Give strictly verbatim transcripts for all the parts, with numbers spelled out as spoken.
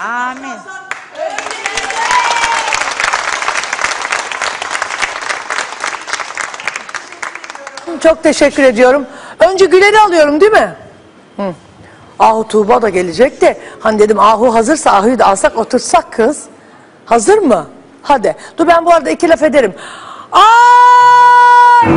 Amin. Çok teşekkür ediyorum. Önce Güler'i alıyorum değil mi? Hı. Ahu Tuğba da gelecek de hani dedim Ahu hazırsa Ahu'yu da alsak otursak kız. Hazır mı? Hadi. Dur ben bu arada iki laf ederim. Ay!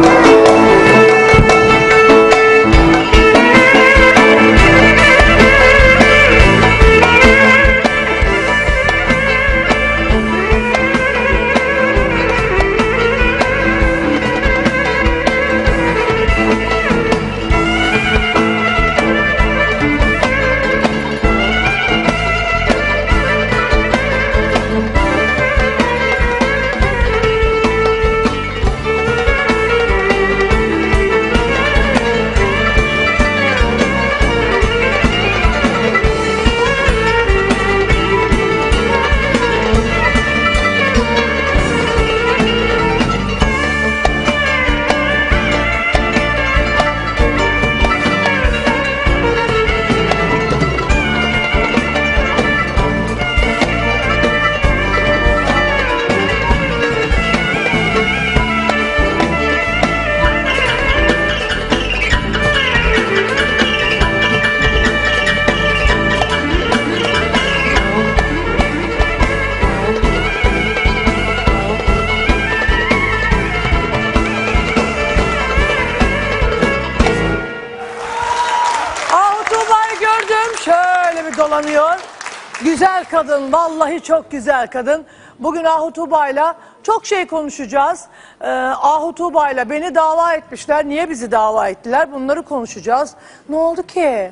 Dolanıyor. Güzel kadın, vallahi çok güzel kadın. Bugün Ahu Tuğba'yla çok şey konuşacağız. Ee, Ahu Tuğba'yla beni dava etmişler. Niye bizi dava ettiler? Bunları konuşacağız. Ne oldu ki?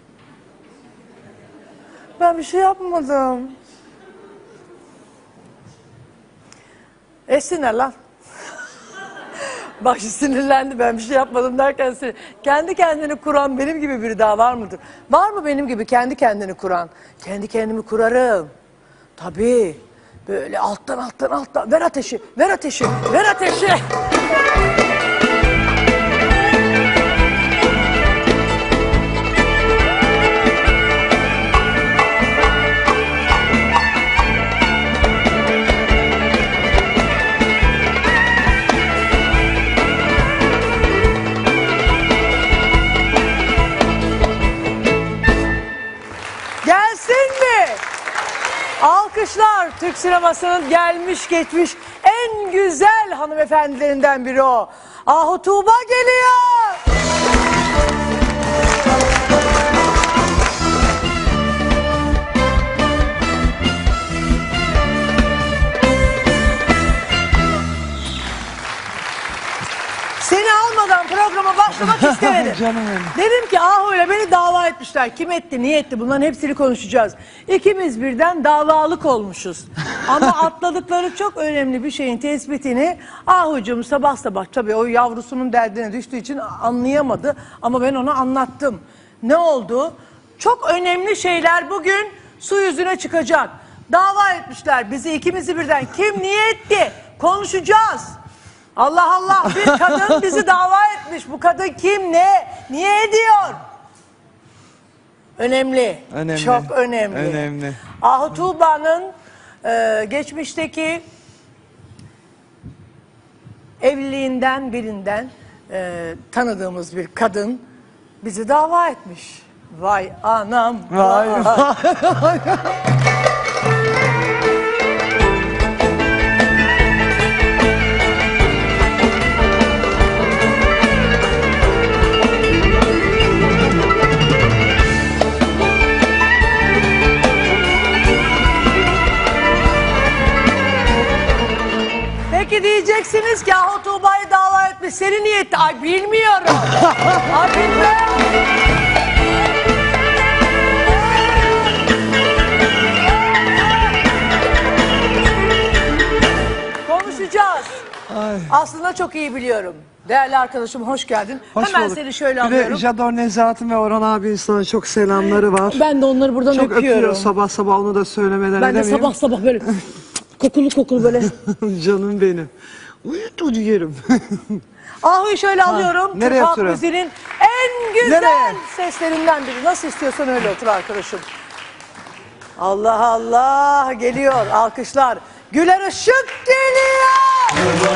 Ben bir şey yapmadım. Esine lan. Bak sinirlendi, ben bir şey yapmadım derken sinir. Kendi kendini kuran benim gibi biri daha var mıdır? Var mı benim gibi kendi kendini kuran? Kendi kendimi kurarım. Tabii. Böyle alttan alttan alttan. Ver ateşi, ver ateşi, ver ateşi. Alkışlar, Türk sinemasının gelmiş geçmiş en güzel hanımefendilerinden biri o. Ahu Tuğba geliyor. Seni almadan programa başlamak istemedim. Canım benim. Dedim ki Ahu ile beni dava etmişler. Kim etti, niye etti? Bunların hepsini konuşacağız. İkimiz birden davalık olmuşuz. Ama atladıkları çok önemli bir şeyin tespitini Ahu'cum sabah sabah tabii o yavrusunun derdine düştüğü için anlayamadı. Ama ben ona anlattım. Ne oldu? Çok önemli şeyler bugün su yüzüne çıkacak. Dava etmişler bizi ikimizi birden. Kim niye etti? Konuşacağız. Allah Allah, bir kadın bizi dava etmiş. Bu kadın kim, ne, niye ediyor? Önemli, önemli. Çok önemli. Önemli. Ahu Tuğba'nın e, geçmişteki evliliğinden birinden e, tanıdığımız bir kadın bizi dava etmiş. Vay anam. Vay. Vay. Peki diyeceksiniz ki Ahu Tuğba'yı dava etmiş. Seni niye etti? Ay bilmiyorum. Ay bilmiyorum. Konuşacağız. Ay. Aslında çok iyi biliyorum. Değerli arkadaşım hoş geldin. Hoş Hemen bulduk. seni şöyle bir alıyorum. Bir de Jador Nezahat'ın ve Orhan abinin sana çok selamları var. Ben de onları buradan çok öpüyorum. Çok öpüyor sabah sabah, onu da söylemeden Ben de edemeyim. sabah sabah böyle kokulu kokulu böyle. Canım benim. Uyut yerim. Ahu'yu şöyle ha, alıyorum. Nereye Türk halk oturalım? müziğinin en güzel Nereye? seslerinden biri. Nasıl istiyorsan öyle otur arkadaşım. Allah Allah geliyor alkışlar. Güler Işık geliyor.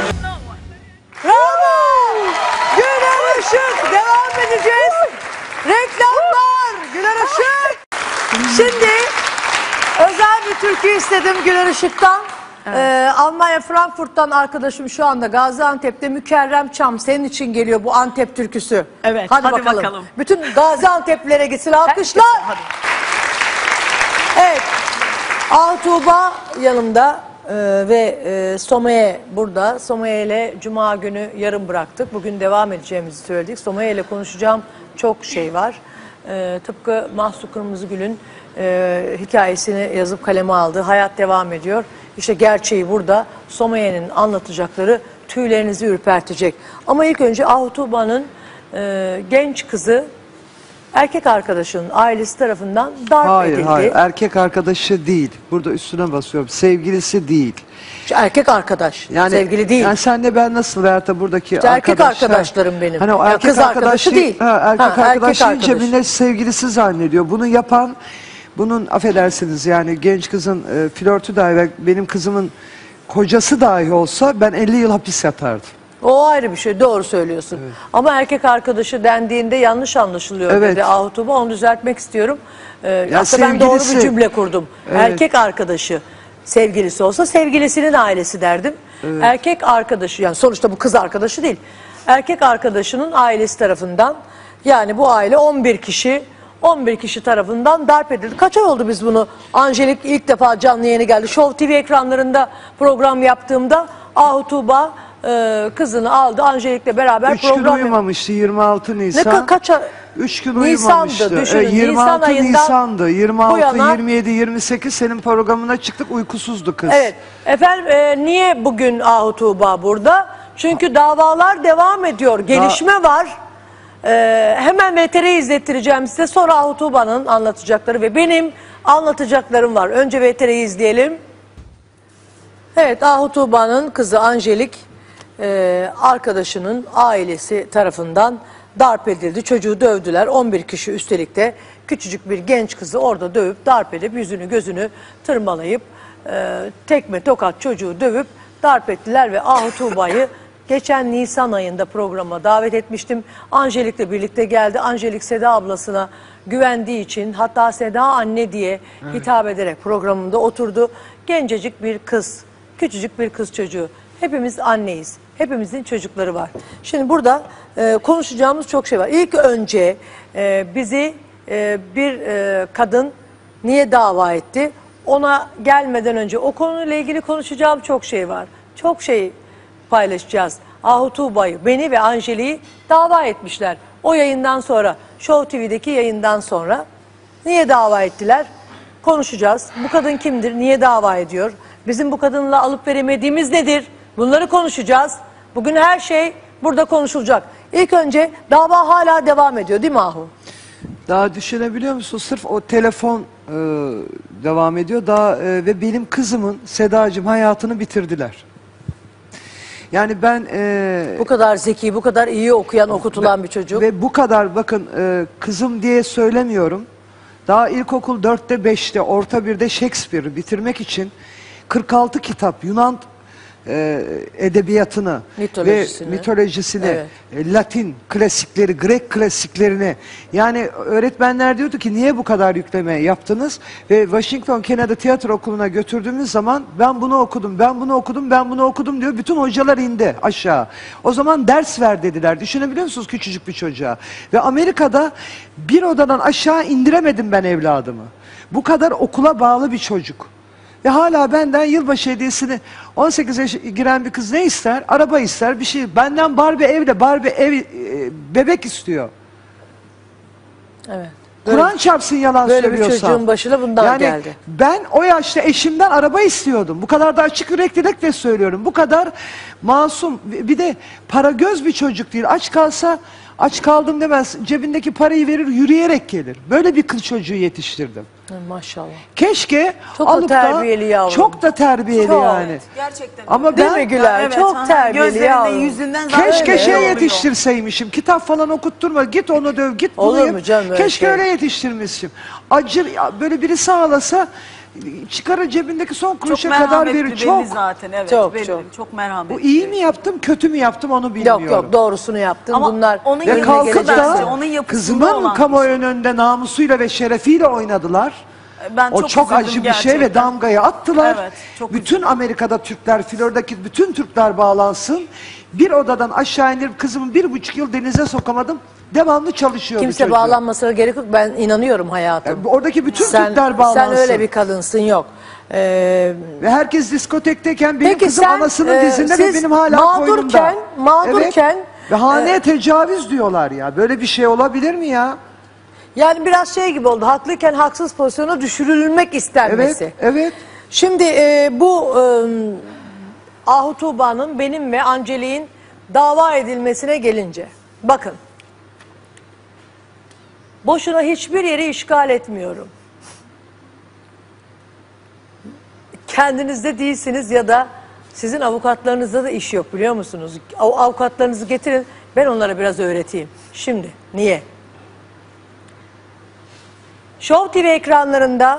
Bravo. Güler Işık devam edeceğiz. Reklamlar. Güler Işık. Şimdi özel bir türkü istedim Güler Işık'tan. Evet. Ee, Almanya Frankfurt'tan arkadaşım şu anda Gaziantep'te. Mükerrem Çam senin için geliyor bu Antep türküsü. Evet, hadi, hadi bakalım. bakalım. Bütün Gaziantep'lilere gitsin alkışlar. Hadi. Evet. Ah Tuğba yanımda e, ve e, Somaye burada. Somaye ile Cuma günü yarım bıraktık. Bugün devam edeceğimizi söyledik. Somaye ile konuşacağım çok şey var. E, tıpkı Mahsu Kırmızıgül'ün e, hikayesini yazıp kaleme aldı. Hayat devam ediyor. İşte gerçeği burada. Somaye'nin anlatacakları tüylerinizi ürpertecek. Ama ilk önce Ah Tuğba'nın e, genç kızı erkek arkadaşının ailesi tarafından darp Hayır edildi. hayır erkek arkadaşı değil. Burada üstüne basıyorum. Sevgilisi değil. İşte erkek arkadaş, Yani, sevgili değil. Yani senle ben nasıl veyahut da buradaki İşte erkek arkadaşlar. arkadaşlarım benim. Hani o Ya erkek kız arkadaşı arkadaşı değil. Ha, erkek Ha, arkadaş erkek deyince arkadaşı. millet sevgilisi zannediyor. Bunu yapan, bunun affedersiniz yani genç kızın e, flörtü dahi ve benim kızımın kocası dahi olsa ben elli yıl hapis yatardım. O ayrı bir şey, doğru söylüyorsun. Evet. Ama erkek arkadaşı dendiğinde yanlış anlaşılıyor Evet. dedi Ah Tuğba, onu düzeltmek istiyorum. Ee, Ya aslında ben doğru bir sevgilisi. cümle kurdum. Evet. Erkek arkadaşı sevgilisi olsa sevgilisinin ailesi derdim. Evet. Erkek arkadaşı, yani sonuçta bu kız arkadaşı değil. Erkek arkadaşının ailesi tarafından, yani bu aile on bir kişi, on bir kişi tarafından darp edildi. Kaç ay oldu biz bunu? Angelik ilk defa canlı yayına geldi. Show T V ekranlarında program yaptığımda Ah Tuğba e, kızını aldı. Angelik'le beraber Üç gün program uyumamıştı yirmi altı Ne Nisan. ka kaç ay? Üç gün Nisan'dı, uyumamıştı. düşünün. E, yirmi altı Nisan ayından Nisan'dı. yirmi bu altı, yana- yirmi yedi, yirmi sekiz senin programına çıktık, uykusuzdu kız. Evet. Efendim e, niye bugün Ah Tuğba burada? Çünkü davalar devam ediyor. Gelişme var. E, hemen V T R izlettireceğim size. Sonra Ah Tuğba'nın anlatacakları ve benim anlatacaklarım var. Önce V T R'yi izleyelim. Evet, Ah Tuğba'nın kızı Angelik e, arkadaşının ailesi tarafından darp edildi. Çocuğu dövdüler. on bir kişi üstelik de küçücük bir genç kızı orada dövüp darp edip yüzünü gözünü tırmalayıp e, tekme tokat çocuğu dövüp darp ettiler ve Ah Tuğba'yı geçen Nisan ayında programa davet etmiştim. Angelik'le birlikte geldi. Angelik Seda ablasına güvendiği için, hatta Seda anne diye hitap ederek programında oturdu. Gencecik bir kız, küçücük bir kız çocuğu. Hepimiz anneyiz. Hepimizin çocukları var. Şimdi burada e, konuşacağımız çok şey var. İlk önce e, bizi e, bir e, kadın niye dava etti? Ona gelmeden önce o konuyla ilgili konuşacağım çok şey var. Çok şey paylaşacağız. Ah Tuğba'yı, beni ve Angelik'i dava etmişler. O yayından sonra, Show T V'deki yayından sonra niye dava ettiler? Konuşacağız. Bu kadın kimdir? Niye dava ediyor? Bizim bu kadınla alıp veremediğimiz nedir? Bunları konuşacağız. Bugün her şey burada konuşulacak. İlk önce dava hala devam ediyor değil mi Ahu? Daha düşünebiliyor musun? Sırf o telefon e, devam ediyor. Daha e, ve benim kızımın Sedacığım hayatını bitirdiler. Yani ben e, Bu kadar zeki, bu kadar iyi okuyan, okutulan bir çocuk. ve bu kadar bakın e, kızım diye söylemiyorum. Daha ilkokul dörtte beşte orta birde Shakespeare'i bitirmek için kırk altı kitap Yunan e, edebiyatını Mitolojisini. ve mitolojisini, Evet. e, Latin klasikleri, Grek klasiklerini, yani öğretmenler diyordu ki niye bu kadar yükleme yaptınız? Ve Washington Kennedy Tiyatro Okulu'na götürdüğümüz zaman ben bunu okudum, ben bunu okudum, ben bunu okudum diyor. Bütün hocalar indi aşağı. O zaman ders ver dediler. Düşünebiliyor musunuz küçücük bir çocuğa? Ve Amerika'da bir odadan aşağı indiremedim ben evladımı. Bu kadar okula bağlı bir çocuk. Ve hala benden yılbaşı hediyesini on sekiz yaşa giren bir kız ne ister? Araba ister, bir şey. Benden Barbie evde, Barbie ev, e, bebek istiyor. Evet. Kur'an çarpsın yalan böyle bir söylüyorsam. çocuğun başına bundan yani geldi. Ben o yaşta eşimden araba istiyordum. Bu kadar da açık yüreklilikle söylüyorum. Bu kadar masum. Bir de para göz bir çocuk değil. Aç kalsa Aç kaldım demez. Cebindeki parayı verir, yürüyerek gelir. Böyle bir kız çocuğu yetiştirdim. Maşallah. Keşke Çok da alıp terbiyeli yavrum. Çok da terbiyeli Çok. yani. Gerçekten. Ama Değil ben mi Güler? Evet, Çok aha, terbiyeli gözlerinden, yavrum. yüzünden zaten Keşke öyle şey oluyor. yetiştirseymişim. Kitap falan okutturma. Git onu döv, git bunu Olur yap. mu canım öyle Keşke şey? öyle yetiştirmişim. Acır, böyle birisi ağlasa çıkarır cebindeki son Çok kuruşa kadar merhametli verir. belli Çok. zaten. Evet, Çok, belli. çok. Çok merhametli. Bu iyi mi yaptım, kötü mü yaptım onu bilmiyorum. Yok yok doğrusunu yaptın. Ama Bunlar onun Ve önüne kalkıp gelecek da bence, onun yapısında kızımın olan bir kamuoyu şey. önünde namusuyla ve şerefiyle oynadılar. Ben O çok çok, üzüldüm acı bir şey ve gerçekten. damgayı attılar. Evet, çok bütün Amerika'da Türkler, Florida'daki bütün Türkler bağlansın. Bir odadan aşağı indirip kızımı bir buçuk yıl denize sokamadım. Devamlı çalışıyordu kimse çocuğum. bağlanmasına gerek yok. Ben inanıyorum hayatım. Yani oradaki bütün sen, Türkler bağlansın. sen öyle bir kadınsın yok. Ee, Ve herkes diskotekteyken benim Peki kızım sen, anasının e, dizinde ve siz benim hala mağdurken- koynumda. mağdurken, Evet. Ve haneye e, tecavüz diyorlar ya. Böyle bir şey olabilir mi ya? yani biraz şey gibi oldu. Haklıyken haksız pozisyona düşürülmek istenmesi. Evet, evet. Şimdi e, bu e, Ahu Tuğba'nın benim ve Angelik'in dava edilmesine gelince. Bakın. Boşuna hiçbir yeri işgal etmiyorum. Kendinizde değilsiniz ya da sizin avukatlarınızda da iş yok biliyor musunuz? O avukatlarınızı getirin, ben onlara biraz öğreteyim. Şimdi niye? Show T V ekranlarında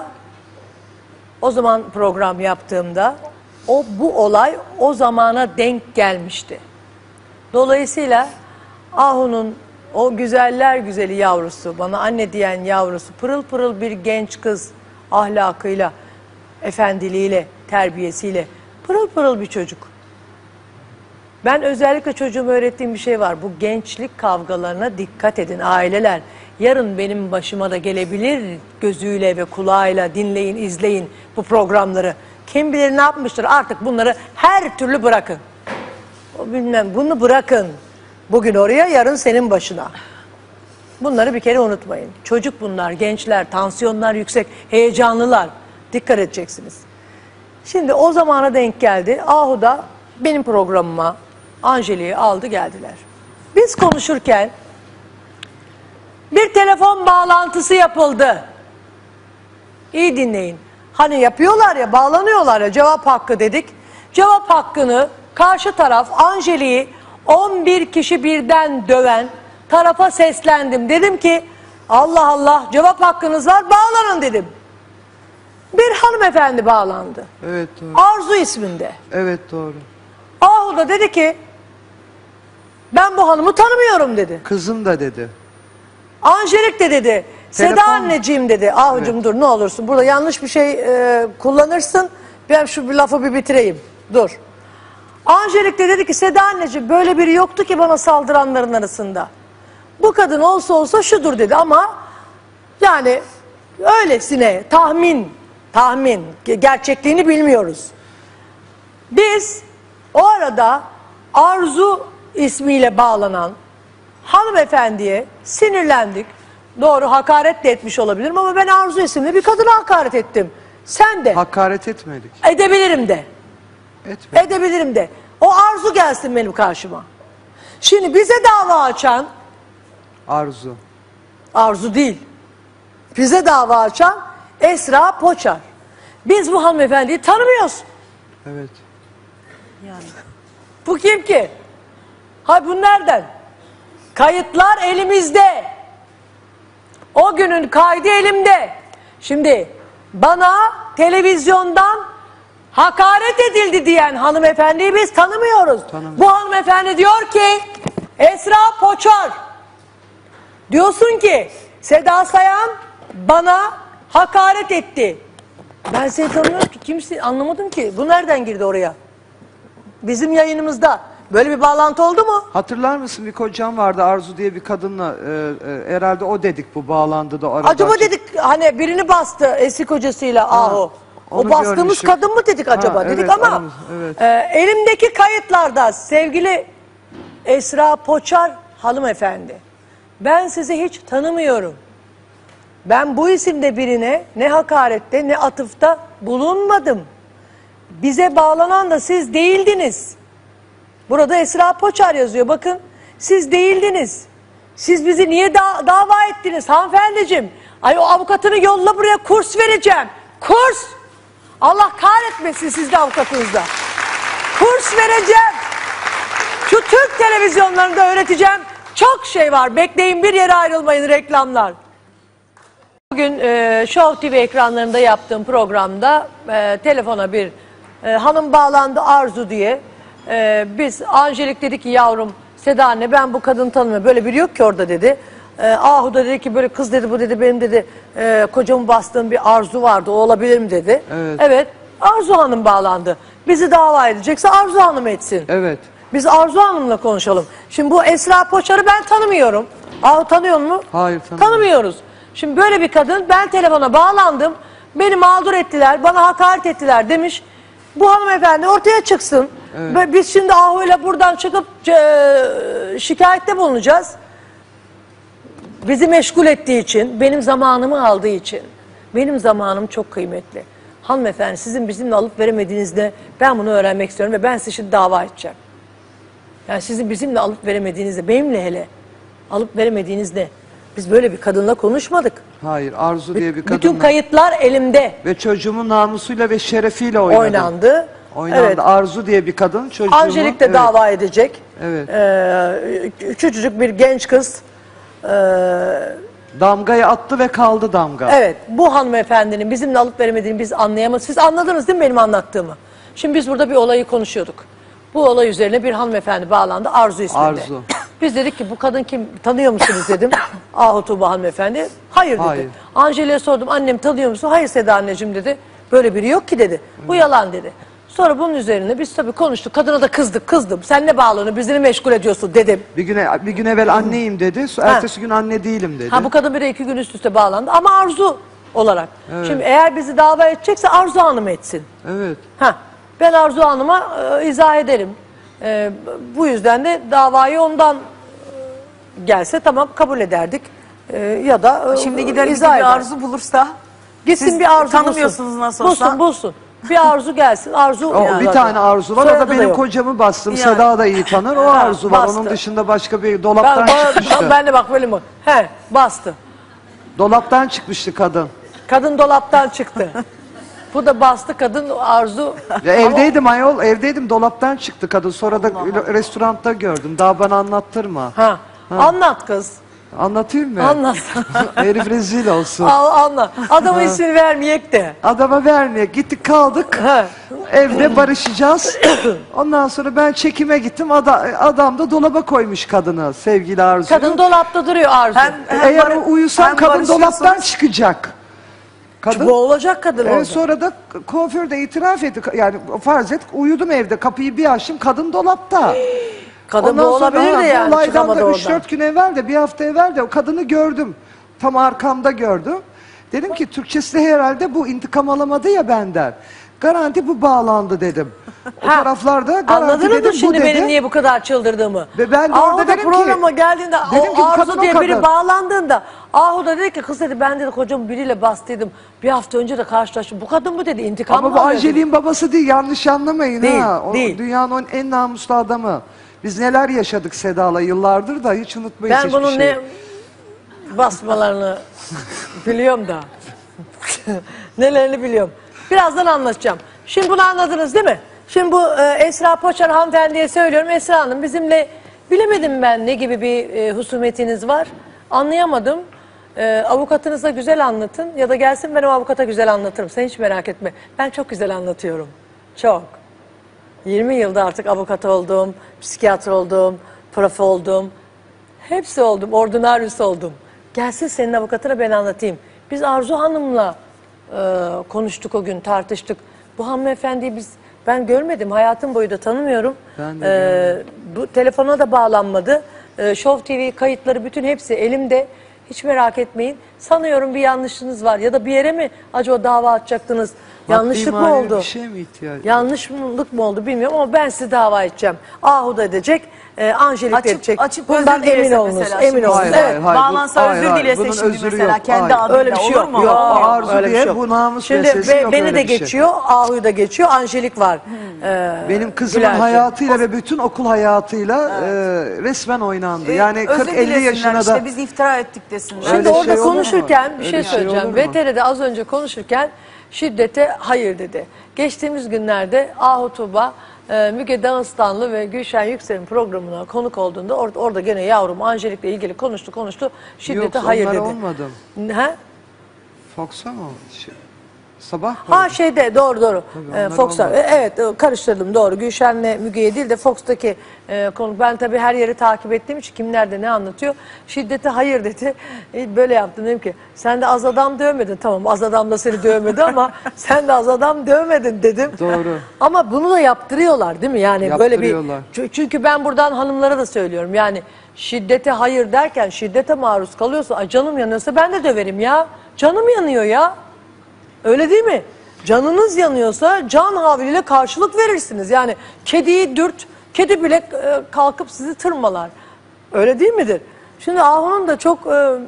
o zaman program yaptığımda o bu olay o zamana denk gelmişti. Dolayısıyla Ahu'nun o güzeller güzeli yavrusu, bana anne diyen yavrusu, pırıl pırıl bir genç kız ahlakıyla, efendiliğiyle, terbiyesiyle, pırıl pırıl bir çocuk. Ben özellikle çocuğuma öğrettiğim bir şey var. Bu gençlik kavgalarına dikkat edin aileler. Yarın benim başıma da gelebilir gözüyle ve kulağıyla dinleyin, izleyin bu programları. Kim bilir ne yapmıştır, artık bunları her türlü bırakın. O bilmem, bunu bırakın. Bugün oraya, yarın senin başına. Bunları bir kere unutmayın. Çocuk bunlar, gençler, tansiyonlar yüksek, heyecanlılar. Dikkat edeceksiniz. Şimdi o zamana denk geldi. Ahu da benim programıma Angelik'i aldı geldiler. Biz konuşurken bir telefon bağlantısı yapıldı. İyi dinleyin. Hani yapıyorlar ya, bağlanıyorlar ya, cevap hakkı dedik. Cevap hakkını karşı taraf Angelik'i on bir kişi birden döven tarafa seslendim. Dedim ki Allah Allah, cevap hakkınız var, bağlanın dedim. Bir hanımefendi bağlandı. Evet doğru. Arzu isminde. Evet doğru. Ahu da dedi ki ben bu hanımı tanımıyorum dedi. Kızım da dedi. Angelik de dedi. Seda Telefon- anneciğim dedi. Ahucum Evet. dur ne olursun. Burada yanlış bir şey e, kullanırsın. Ben şu bir lafı bir bitireyim. Dur. Angelik de dedi ki Seda anneciğim böyle biri yoktu ki bana saldıranların arasında. Bu kadın olsa olsa şudur dedi ama yani öylesine tahmin, tahmin, gerçekliğini bilmiyoruz. Biz o arada Arzu ismiyle bağlanan hanımefendiye sinirlendik. Doğru, hakaret de etmiş olabilirim ama ben Arzu isimli bir kadına hakaret ettim. Sen de. Hakaret etmedik. Edebilirim de. Etmedik. Edebilirim de. O Arzu gelsin benim karşıma. Şimdi bize dava açan Arzu. Arzu değil. Bize dava açan Esra Poçar. Biz bu hanımefendiyi tanımıyoruz. Evet. Yani. Bu kim ki? Hay bu nereden? Kayıtlar elimizde. O günün kaydı elimde. Şimdi bana televizyondan hakaret edildi diyen hanımefendiyi biz tanımıyoruz. Tanımıyoruz. Bu hanımefendi diyor ki Esra Poçar. Diyorsun ki Seda Sayan bana hakaret etti. Ben seni tanımıyorum ki, kimsin, anlamadım ki. Bu nereden girdi oraya? Bizim yayınımızda böyle bir bağlantı oldu mu? Hatırlar mısın bir kocam vardı Arzu diye bir kadınla e, e, herhalde o dedik bu bağlandı da arada. Acaba açık- dedik hani birini bastı eski kocasıyla Ahu. O onu bastığımız görmüşüm. kadın mı dedik acaba Ha, dedik evet, ama aramız, evet. e, elimdeki kayıtlarda sevgili Esra Poçar hanımefendi, ben sizi hiç tanımıyorum. Ben bu isimde birine ne hakarette ne atıfta bulunmadım. Bize bağlanan da siz değildiniz. Burada Esra Poçar yazıyor, bakın siz değildiniz. Siz bizi niye da dava ettiniz hanımefendiciğim? Ay o avukatını yolla buraya, kurs vereceğim. Kurs! Allah kahretmesin sizde avukatınızda. Kurs vereceğim. Şu Türk televizyonlarında öğreteceğim. Çok şey var. Bekleyin, bir yere ayrılmayın, reklamlar. Bugün e, Show T V ekranlarında yaptığım programda e, telefona bir e, hanım bağlandı, Arzu diye. E, biz Angelik dedi ki yavrum Seda anne ben bu kadını tanımıyorum. Böyle biri yok ki orada dedi. E, Ahu da dedi ki böyle kız dedi bu dedi benim dedi e, kocamı bastığım bir Arzu vardı, o olabilir mi dedi. Evet. Evet, Arzu Hanım bağlandı. Bizi dava edecekse Arzu Hanım etsin. Evet. Biz Arzu Hanım'la konuşalım. Şimdi bu Esra Poçar'ı ben tanımıyorum. Ahu tanıyor mu? Hayır, tanımıyorum. Tanımıyoruz. Şimdi böyle bir kadın, ben telefona bağlandım. Beni mağdur ettiler, bana hakaret ettiler demiş. Bu hanımefendi ortaya çıksın. Evet. Ve biz şimdi Ahu'yla buradan çıkıp e, şikayette bulunacağız. Bizi meşgul ettiği için, benim zamanımı aldığı için. Benim zamanım çok kıymetli. Hanımefendi sizin bizimle alıp veremediğinizde ben bunu öğrenmek istiyorum ve ben sizi şimdi dava edeceğim. Yani sizin bizimle alıp veremediğinizde, benimle hele alıp veremediğinizde biz böyle bir kadınla konuşmadık. Hayır, Arzu diye bir kadınla. Bütün kayıtlar elimde. Ve çocuğumun namusuyla ve şerefiyle oynadı. Oynandı. Oynandı. Evet. Arzu diye bir kadın çocuğumu. Angelik de evet. dava edecek. Evet. Ee, küçücük bir genç kız. Ee, Damgayı attı ve kaldı damga. evet, bu hanımefendinin bizimle alıp veremediğini biz anlayamadık. Siz anladınız değil mi benim anlattığımı? Şimdi biz burada bir olayı konuşuyorduk. Bu olay üzerine bir hanımefendi bağlandı, Arzu isminde. Arzu. Biz dedik ki bu kadın kim, tanıyor musunuz dedim. Ahu Tuğba hanımefendi. Hayır dedi. Hayır. Angelik'e sordum, annem tanıyor musun? Hayır Seda anneciğim dedi. Böyle biri yok ki dedi. Bu yalan dedi. Sonra bunun üzerine biz tabii konuştuk. Kadına da kızdık, kızdım. Sen ne bağlanı, bizleri meşgul ediyorsun dedim. Bir güne bir gün evvel anneyim dedi. so- Ha. Ertesi gün anne değilim dedi. Ha bu kadın bir de iki gün üst üste bağlandı ama Arzu olarak. Şimdi eğer bizi dava edecekse Arzu Hanım etsin. Evet. Ha, ben Arzu Hanım'a e, izah ederim. E, bu yüzden de davayı ondan e, gelse tamam kabul ederdik. E, ya da e, Şimdi gider izah bir eder. arzu bulursa. Gitsin Siz bir Arzu tanımıyorsunuz bulsun. nasıl olsa. Bulsun bulsun. Bir Arzu gelsin. Arzu O, yani bir zaten. tane Arzu var. O Soyadı da benim yok. kocamı bastım. Yani. Seda da iyi tanır. O Ha, Arzu var. bastı. Onun dışında başka bir Ben, dolaptan bana- çıkmıştı. ben de bak böyle mi? He, bastı. Dolaptan çıkmıştı kadın. Kadın dolaptan çıktı. Bu da bastı kadın Arzu. Ya evdeydim ayol. Evdeydim. Dolaptan çıktı kadın. Sonra da restoranda gördüm. Daha bana anlattırma. Ha. Anlat kız. Anlatayım mı? Anlat. Herif rezil olsun. Al, anla. Adamın ismini vermeyek de. Adama vermeye gittik kaldık. He. Evde barışacağız. Ondan sonra ben çekime gittim. Ada, adam da dolaba koymuş kadını sevgili Arzu. Kadın dolapta duruyor Arzu. Hem, hem Eğer barı- uyusam hem kadın barışıyorsunuz. dolaptan çıkacak. Kadın Bu olacak kadın e, orada. sonra da kuaförde itiraf etti. Yani farz et uyudum evde kapıyı bir açtım kadın dolapta. Kadın Ondan bu olabilir sonra, de ha, yani bu olaydan çıkamadı da oradan. üç dört gün evvel de bir hafta evvel de o kadını gördüm. Tam arkamda gördüm. Dedim ki Türkçesi herhalde bu intikam alamadı ya benden. Garanti bu bağlandı dedim. O Ha, taraflarda garanti anladınız dedim mı bu şimdi dedi. benim niye bu kadar çıldırdığımı? Ve ben de Ahu orada da dedim ki- programa geldiğinde dedim ki o kadın Arzu o diye biri kadın. bağlandığında Ahu da dedi ki kız dedi ben dedi kocamı biriyle bastıydım. Bir hafta önce de karşılaştım. Bu kadın mı dedi intikam Ama mı bu alıyor dedi. Angelik'in babası değil yanlış anlamayın Değil, ha. O değil. dünyanın en namuslu adamı. Biz neler yaşadık Seda'la yıllardır da hiç unutmayız Ben hiçbir bunun şey. ne basmalarını biliyorum da. Nelerini biliyorum. Birazdan anlatacağım. Şimdi bunu anladınız değil mi? Şimdi bu e, Esra Poçar hanımefendiye söylüyorum. Esra Hanım bizimle bilemedim ben ne gibi bir e, husumetiniz var. Anlayamadım. E, avukatınıza güzel anlatın ya da gelsin ben o avukata güzel anlatırım. Sen hiç merak etme. Ben çok güzel anlatıyorum. Çok. yirmi yılda artık avukat oldum, psikiyatr oldum, prof oldum. Hepsi oldum, ordinaryüs oldum. Gelsin senin avukatına ben anlatayım. Biz Arzu Hanım'la e, konuştuk o gün, tartıştık. Bu hanımefendiyi biz, ben görmedim, hayatım boyu da tanımıyorum. Ben de E, bu telefona da bağlanmadı. E, Show T V kayıtları bütün hepsi elimde. Hiç merak etmeyin. Sanıyorum bir yanlışınız var ya da bir yere mi acaba dava açacaktınız? Yanlışlık mı manevi oldu? bir şeye mi ihtiyaç? Yanlışlık mı oldu bilmiyorum ama ben sizi dava edeceğim. Ahu da edecek. e, Angelik de Açıp- edecek. açıp Bundan özür dilese emin olunuz. mesela Emin şimdi. olunuz. Hayır, Evet. hayır, hayır. Bağlansa Bu- hayır, özür hayır. dilese Bunun şimdi özürü mesela yok. kendi Hayır. adıyla Öyle bir şey olur yok. mu? Yok, O arzu öyle bir diye şey yok. bu namus Şimdi meselesi be- yok, beni öyle de bir şey. geçiyor, Ahu'yu da geçiyor, Angelik var. Ee, Benim kızımın Güler'cim. hayatıyla ve bütün okul hayatıyla e, resmen oynandı. Yani Ee, özür kırk elli dilesinler yaşına işte da biz iftira ettik desinler. Şimdi Öyle orada şey olur mu? konuşurken bir Öyle şey şey söyleyeceğim. olur mu? V T R'de az önce konuşurken şiddete hayır dedi. Geçtiğimiz günlerde Ahu Tuğba, e, Müge Dağıstanlı ve Gülşen Yüksel'in programına konuk olduğunda or- orada gene yavrum Angelik'le ilgili konuştu konuştu. Şiddete Yok, hayır onlara dedi. olmadım. Ha? Fox'a mı? Şey, sabah mı? Ha şeyde doğru doğru. Tabii, Ee, onlar Fox'a olmaz. e, evet e, karıştırdım doğru. Gülşen'le Müge'ye değil de Fox'taki e, konu. Ben tabii her yeri takip ettiğim için kim nerede ne anlatıyor. Şiddete hayır dedi. E, böyle yaptım dedim ki sen de az adam dövmedin. Tamam az adam da seni dövmedi ama sen de az adam dövmedin dedim. Doğru. Ama bunu da yaptırıyorlar değil mi? Yani böyle bir Yaptırıyorlar. Çü- çünkü ben buradan hanımlara da söylüyorum. Yani şiddete hayır derken şiddete maruz kalıyorsa ay canım yanıyorsa ben de döverim ya. Canım yanıyor ya. Öyle değil mi? Canınız yanıyorsa can havliyle karşılık verirsiniz. Yani kediyi dürt, kedi bile e, kalkıp sizi tırmalar. Öyle değil midir? Şimdi Ahu'nun da çok e,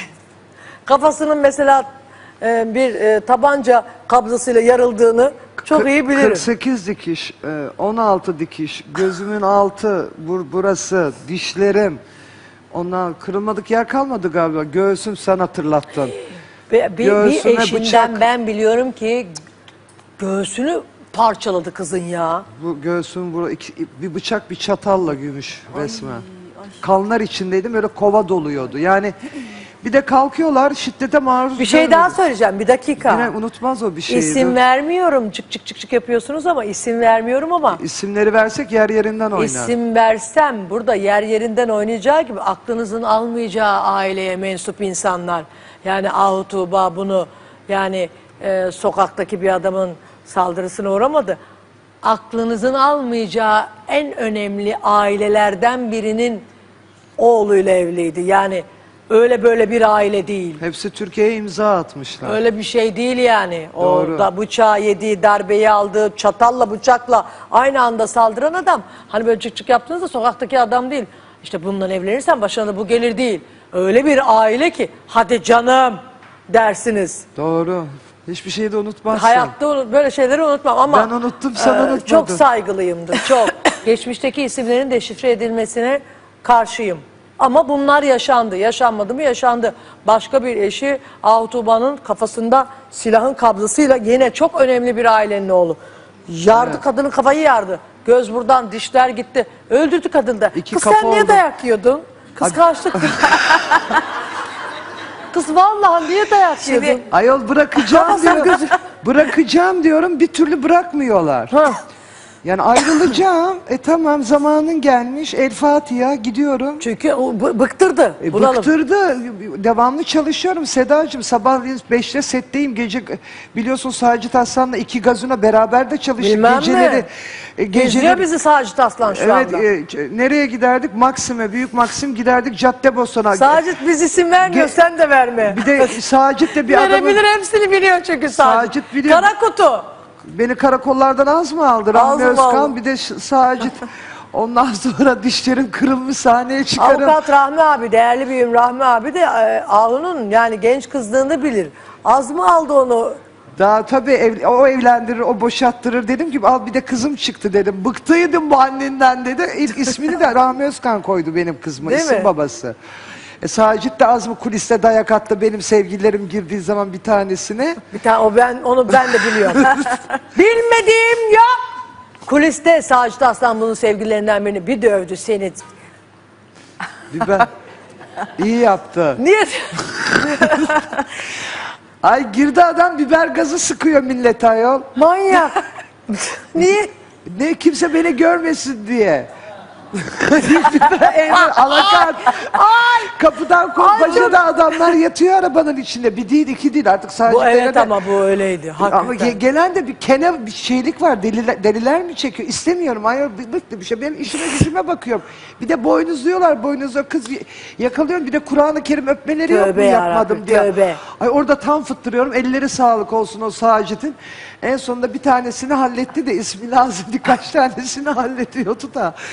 kafasının mesela e, bir e, tabanca kabzasıyla yarıldığını çok iyi bilirim. kırk sekiz dikiş, e, on altı dikiş, gözümün altı, bur burası, dişlerim. Ondan kırılmadık yer kalmadı galiba. Göğsüm sen hatırlattın. Ve bir, bir Göğsüme eşinden bıçak. ben biliyorum ki göğsünü parçaladı kızın ya. Bu göğsüm bura iki, bir bıçak bir çatalla gümüş resmen. Kanlar içindeydim böyle kova doluyordu. Yani bir de kalkıyorlar şiddete maruz. Bir şey görmedim. daha söyleyeceğim bir dakika. Yine unutmaz o bir şeydi. İsim vermiyorum. Çık çık çık çık yapıyorsunuz ama isim vermiyorum ama İsimleri versek yer yerinden oynar. isim versem burada yer yerinden oynayacağı gibi aklınızın almayacağı aileye mensup insanlar. Yani Ahu Tuğba bunu yani e, sokaktaki bir adamın saldırısına uğramadı. Aklınızın almayacağı en önemli ailelerden birinin oğluyla evliydi. Yani öyle böyle bir aile değil. Hepsi Türkiye'ye imza atmışlar. Öyle bir şey değil yani. O Doğru. da bıçağı yediği, darbeyi aldığı, çatalla bıçakla aynı anda saldıran adam. Hani böyle çık çık yaptığınızda sokaktaki adam değil. İşte bununla evlenirsen başına da bu gelir değil. Öyle bir aile ki hadi canım dersiniz. Doğru. Hiçbir şeyi de unutmazsın. Hayatta unut- böyle şeyleri unutmam ama Ben unuttum, sen unutmadın. çok saygılıyımdır çok. Geçmişteki isimlerin deşifre edilmesine karşıyım. Ama bunlar yaşandı. Yaşanmadı mı? Yaşandı. Başka bir eşi Ahu Tuğba'nın kafasında silahın kabzasıyla yine çok önemli bir ailenin oğlu. Yardı Evet. kadının kafayı yardı. Göz buradan, dişler gitti. Öldürdü kadını da. İki Kız kafa sen niye oldu. dayak yiyordun? Kıskançlık. Kız vallahi niye dayak yiyordun? Ayol bırakacağım Kafasına diyor. gözü- Bırakacağım diyorum bir türlü bırakmıyorlar. Ha. Yani ayrılacağım. E tamam zamanın gelmiş. El Fatiha gidiyorum. Çünkü o bı- bıktırdı. E, Bunalım. bıktırdı. Devamlı çalışıyorum Sedacığım. Sabahleyin beşte setteyim. Gece biliyorsun Sacit Aslan'la iki gazına beraber de çalıştık. Bilmem geceleri, mi? e, Geziyor geceleri, bizi Sacit Aslan şu evet, anda. e, ç- nereye giderdik? Maksim'e, Büyük Maksim giderdik Caddebostan'a. Sacit biz isim vermiyor, Ge- sen de verme. Bir de Sacit de bir adamın Verebilir, hepsini biliyor çünkü Sacit. Sacit biliyor. Kara kutu. beni karakollardan az mı aldı? Az Rahmi mı Özkan aldı? bir de Ş- Sacit. Ondan sonra dişlerim kırılmış sahneye çıkarım. Avukat Rahmi abi, değerli büyüğüm Rahmi abi de e, Ahu'nun yani genç kızlığını bilir. Az mı aldı onu? Daha tabii ev- o evlendirir, o boşattırır. Dedim ki al bir de kızım çıktı dedim. Bıktıydım bu annenden dedi. İlk ismini de Rahmi Özkan koydu benim kızıma. Değil isim mi? babası. E, Sacit de az mı kuliste dayak attı benim sevgililerim girdiği zaman bir tanesine. Bir tane o ben onu ben de biliyorum. Bilmediğim yok. Kuliste Sacit Aslan bunun sevgililerinden birini bir dövdü seni. Biber. İyi yaptı. Niye? Ay girdi adam biber gazı sıkıyor millete ayol. Manyak. Niye? Ne kimse beni görmesin diye. Emre alakat. Ay, kapıdan kol bacada adamlar yatıyor arabanın içinde. Bir değil iki değil artık sadece. Bu evet de- ama bu öyleydi. Ama Hakikaten. ge- gelen de bir kene bir şeylik var. Deliler, deliler mi çekiyor? İstemiyorum. Ayol bıktı bir şey. Ben işime gücüme bakıyorum. Bir de boynuzluyorlar. Boynuzluyor. Kız y- yakalıyorum. Bir de Kur'an-ı Kerim öpmeleri yok mu Tövbe yapmadım yarabbim, diye. tövbe. Ay orada tam fıttırıyorum. Elleri sağlık olsun o Sacit'in. En sonunda bir tanesini halletti de ismi lazım birkaç tanesini hallediyordu da. Orada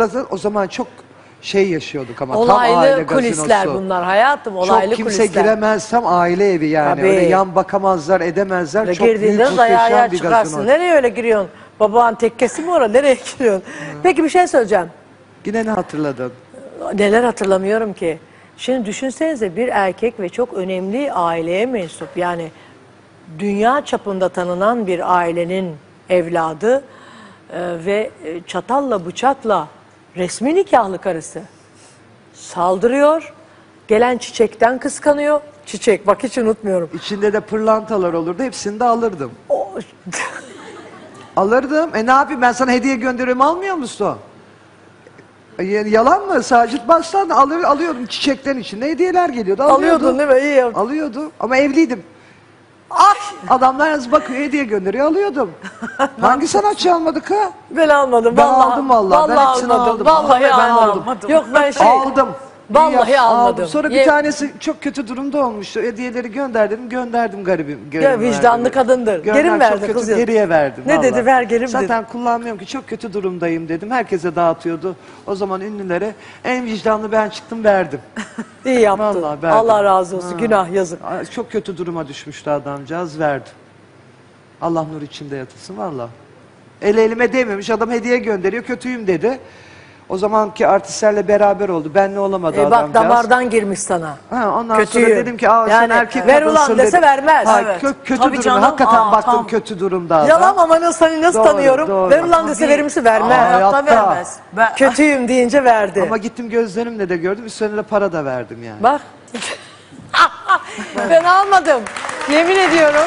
gazı o zaman çok şey yaşıyorduk ama tam Olaylı aile kulisler gazinosu. bunlar hayatım, olaylı Çok kimse kulisler. giremez, tam aile evi yani. Tabii. Öyle yan bakamazlar, edemezler. Öyle çok büyük, girdiğinde dayağa muhteşem bir çıkarsın. gazino. Nereye öyle giriyorsun? Babağın tekkesi mi orada? Nereye giriyorsun? Peki bir şey söyleyeceğim. Yine ne hatırladın? Neler hatırlamıyorum ki. Şimdi düşünsenize, bir erkek ve çok önemli aileye mensup, yani dünya çapında tanınan bir ailenin evladı e, ve e, çatalla bıçakla resmi nikahlı karısı saldırıyor. Gelen çiçekten kıskanıyor. Çiçek, bak hiç unutmuyorum. İçinde de pırlantalar olurdu. Hepsini de alırdım. O, Alırdım. E ne yapayım, ben sana hediye gönderiyorum, almıyor musun? E, yalan mı? Sacit Baş'tan alır, alıyordum, çiçeklerin içinde hediyeler geliyordu. Alıyordum. alıyordun değil mi? İyi yaptın. Alıyordum ama evliydim. Ay, Adamlar yalnız bakıyor, hediye gönderiyor, alıyordum. Hangi sanatçı almadık ha? ben almadım. Ben vallahi, aldım vallahi. Ben Vallahi hepsini almadım. aldım. Vallahi Ben almadım. aldım. Yok ben şey... Aldım. Vallahi İyi yap- almadım. Sonra bir Ye- tanesi çok kötü durumda olmuştu. Hediyeleri gönder dedim, gönderdim garibim. Ya garibim vicdanlı verdim. kadındır. Gönder, Geri mi çok verdi kötü, kızım? geriye verdim. Ne dedi, vallahi. ver geri mi dedi? Zaten kullanmıyorum ki, çok kötü durumdayım dedim. Herkese dağıtıyordu. O zaman ünlülere en vicdanlı ben çıktım, verdim. İyi yaptın. Vallahi verdim. Allah razı olsun. Ha. Günah yazık. Ay, çok kötü duruma düşmüştü adamcağız, verdim. Allah nur içinde yatırsın vallahi. El elime değmemiş, adam hediye gönderiyor, kötüyüm dedi. O zamanki artistlerle beraber oldu. Benle olamadı E, bak adamcağız. damardan girmiş sana. Ha, ondan Kötüyüm. sonra dedim ki, aa sen Yani erkek ver kadınsın ulan dese dedim. vermez. Ha, Evet. kö- kötü Tabii durum. canım. Hakikaten Aa, baktım tam. kötü durumda adam. Yalan ama nasıl, hani nasıl Doğru, tanıyorum? doğru. Ver ulan dese Tabii. verir misin? Vermez. Aa, Hayatta hayatta. vermez. Ben, Kötüyüm deyince verdi. Ama gittim gözlerimle de gördüm. Üstüne de para da verdim yani. Bak. Ben almadım. Yemin ediyorum.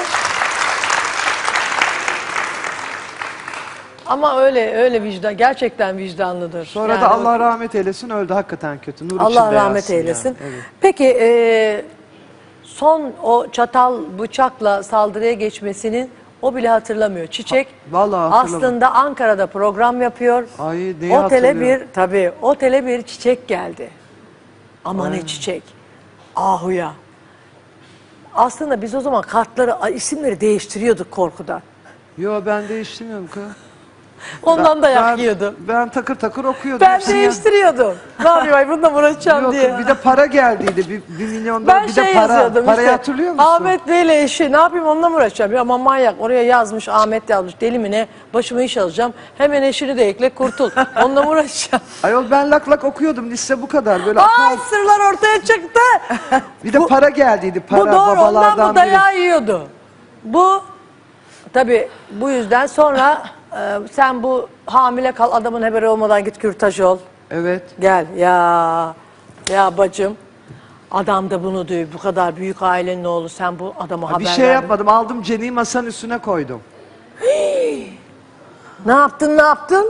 Ama öyle öyle vicdan, gerçekten vicdanlıdır. Sonra Yani da o- Allah rahmet eylesin, öldü hakikaten kötü. Nur Allah içinde rahmet yatsın eylesin. yani. Evet. Peki e, son o çatal bıçakla saldırıya geçmesinin o bile hatırlamıyor. Çiçek Vallahi hatırlamam. aslında Ankara'da program yapıyor. Ay, neyi Otele hatırlıyorum? bir tabii otele bir çiçek geldi. Ama ne çiçek? Ahuya. Aslında biz o zaman kartları, isimleri değiştiriyorduk korkudan. Yo, ben değiştirmiyorum kız. Ondan da Ben- yakıyordu. Ben takır takır okuyordum. Ben hepsini. değiştiriyordum. Ne yapayım, ay bununla uğraşacağım Yok, diye. bir de para geldiydi. Bir, bir milyondan Ben bir şey de para. yazıyordum Parayı işte. hatırlıyor musun? Ahmet Bey'le eşi, ne yapayım onunla mı uğraşacağım? Ya ama manyak, oraya yazmış, Ahmet yazmış, deli mi ne? Başıma iş alacağım. Hemen eşini de ekle, kurtul. Onunla mı uğraşacağım? Ayol, ben lak lak okuyordum. Lise bu kadar. Böyle Ay, akar. sırlar ortaya çıktı. Bir de bu- para geldiydi. Para Bu doğru, ondan babalardan bu biri. dayağı yiyordu. Bu, tabii bu yüzden sonra e, sen bu hamile kal, adamın haberi olmadan git kürtaj ol. Evet. Gel ya, ya bacım. Adam da bunu diyor, bu kadar büyük ailenin oğlu, sen bu adama haber Bir şey verdin. yapmadım. Aldım Ceni'yi masanın üstüne koydum. Ne yaptın, ne yaptın?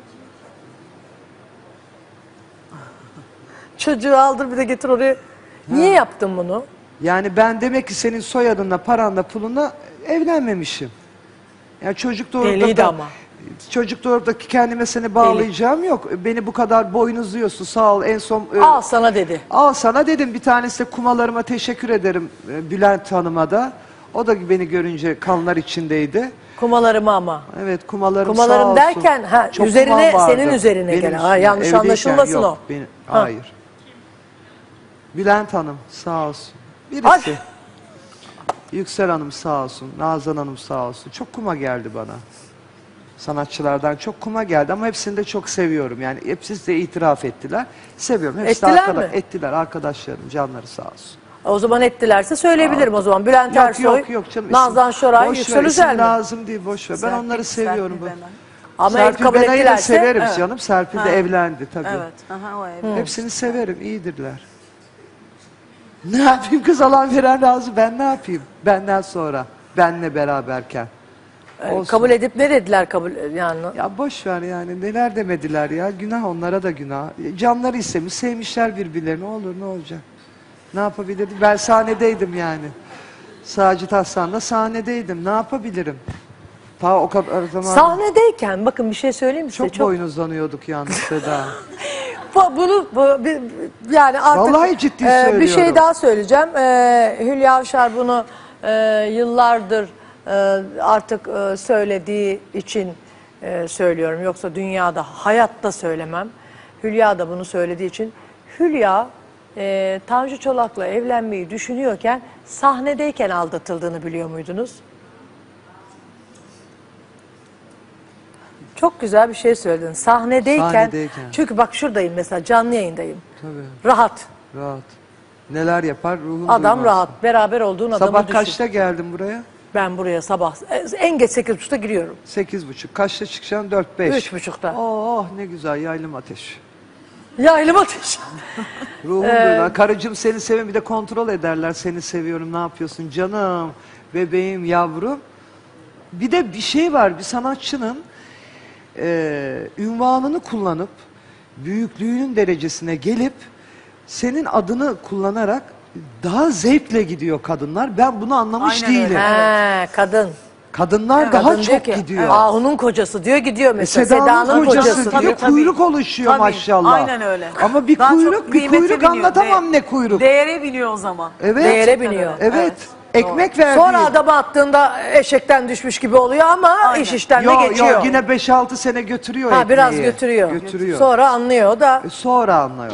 Çocuğu aldır bir de getir oraya. Niye yaptın bunu? Yani ben demek ki senin soyadınla, paranla, pulunla evlenmemişim. Yani çocuk doğurup Deliydi da, ama. çocuk doğurup da kendime seni bağlayacağım yok. Beni bu kadar boynuzluyorsun, sağ ol. En son e, Al sana dedi. al sana dedim. Bir tanesi de kumalarıma teşekkür ederim, e, Bülent Hanım'a da. O da beni görünce kanlar içindeydi. Kumalarımı ama. Evet, kumalarım sağ Kumalarım olsun. derken, ha, Çok üzerine, kumam vardı. senin üzerine Benim gelen. Ha, üstüme, yanlış evdeyken anlaşılmasın yok, o. benim- Ha. Hayır. Bülent Hanım sağ olsun. Birisi. Ay. Yüksel Hanım sağ olsun. Nazan Hanım sağ olsun. Çok kuma geldi bana. Sanatçılardan çok kuma geldi ama hepsini de çok seviyorum. Yani hepsi de itiraf ettiler. Seviyorum. Hepsi de Ettiler arkada- mi? Ettiler arkadaşlarım. Canları sağ olsun. O zaman ettilerse söyleyebilirim o zaman. Bülent Yok Ersoy, yok yok canım. Nazan isim- Şoray, boş ver, Yüksel isim Özel mi? lazım değil, boş ver. Ben Serpil- onları seviyorum. Serpil Benay. Ama Serpil kabul Benay'ı da ettilerse- severim Evet. canım. Serpil de Ha. evlendi tabii. Evet. Aha, o ev. Hepsini severim, iyidirler. Ne yapayım, kız alan veren razı, ben ne yapayım? Benden sonra, benle beraberken. Olsun. Kabul edip ne dediler kabul yani? Ya boş ver yani, neler demediler ya, günah, onlara da günah. Canları istemiş, sevmişler birbirlerini, olur ne olacak? Ne yapabilirdim? Ben sahnedeydim yani. Sacit Aslan'la sahnedeydim, ne yapabilirim? Ta o kadar zaman Sahnedeyken bakın bir şey söyleyeyim mi size? çok, boynuzlanıyorduk yalnız Seda. Bu- Bunu bu, bir- yani artık Vallahi ciddi e, bir söylüyorum. şey daha söyleyeceğim. E, Hülya Avşar bunu e, yıllardır e, artık e, söylediği için e, söylüyorum. Yoksa dünyada hayatta söylemem. Hülya da bunu söylediği için. Hülya e, Tanju Çolak'la evlenmeyi düşünüyorken sahnedeyken aldatıldığını biliyor muydunuz? Çok güzel bir şey söyledin. Sahnedeyken, Sahnedeyken. çünkü bak şuradayım mesela, canlı yayındayım. Tabii. Rahat. Rahat. Neler yapar ruhun Adam duymaz. rahat. Beraber olduğun adamı Sabah düşün. kaçta geldin buraya? Ben buraya sabah en geç sekiz buçukta giriyorum. Sekiz buçuk. Kaçta çıkacaksın? Dört beş. Üç buçukta. Oh ne güzel yaylım ateş. Yaylım ateş. Ruhum Ee, duyma. Karıcığım seni seviyorum. Bir de kontrol ederler. Seni seviyorum. Ne yapıyorsun? Canım, bebeğim, yavrum. Bir de bir şey var. Bir sanatçının e, ünvanını kullanıp büyüklüğünün derecesine gelip senin adını kullanarak daha zevkle gidiyor kadınlar. Ben bunu anlamış Aynen öyle. değilim. He, kadın. Kadınlar daha Kadın diyor çok ki, gidiyor. Ahu'nun kocası diyor, gidiyor E, mesela. Seda'nın Seda'nın kocası kocası diyor, diyor. Tabii, kuyruk tabii. oluşuyor Tabii, maşallah. aynen öyle. Ama bir Daha çok kuyruk, bir kıymete kuyruk biniyor. anlatamam De- ne kuyruk. Değere biniyor o zaman. Evet. Değere biniyor. Evet. Ekmek verdi. Sonra adamı attığında eşekten düşmüş gibi oluyor ama Aynen. iş işten Yo, de geçiyor. yo, yine beş altı sene götürüyor ha, ekmeği. biraz götürüyor. Götürüyor. Sonra anlıyor da E, sonra anlıyor.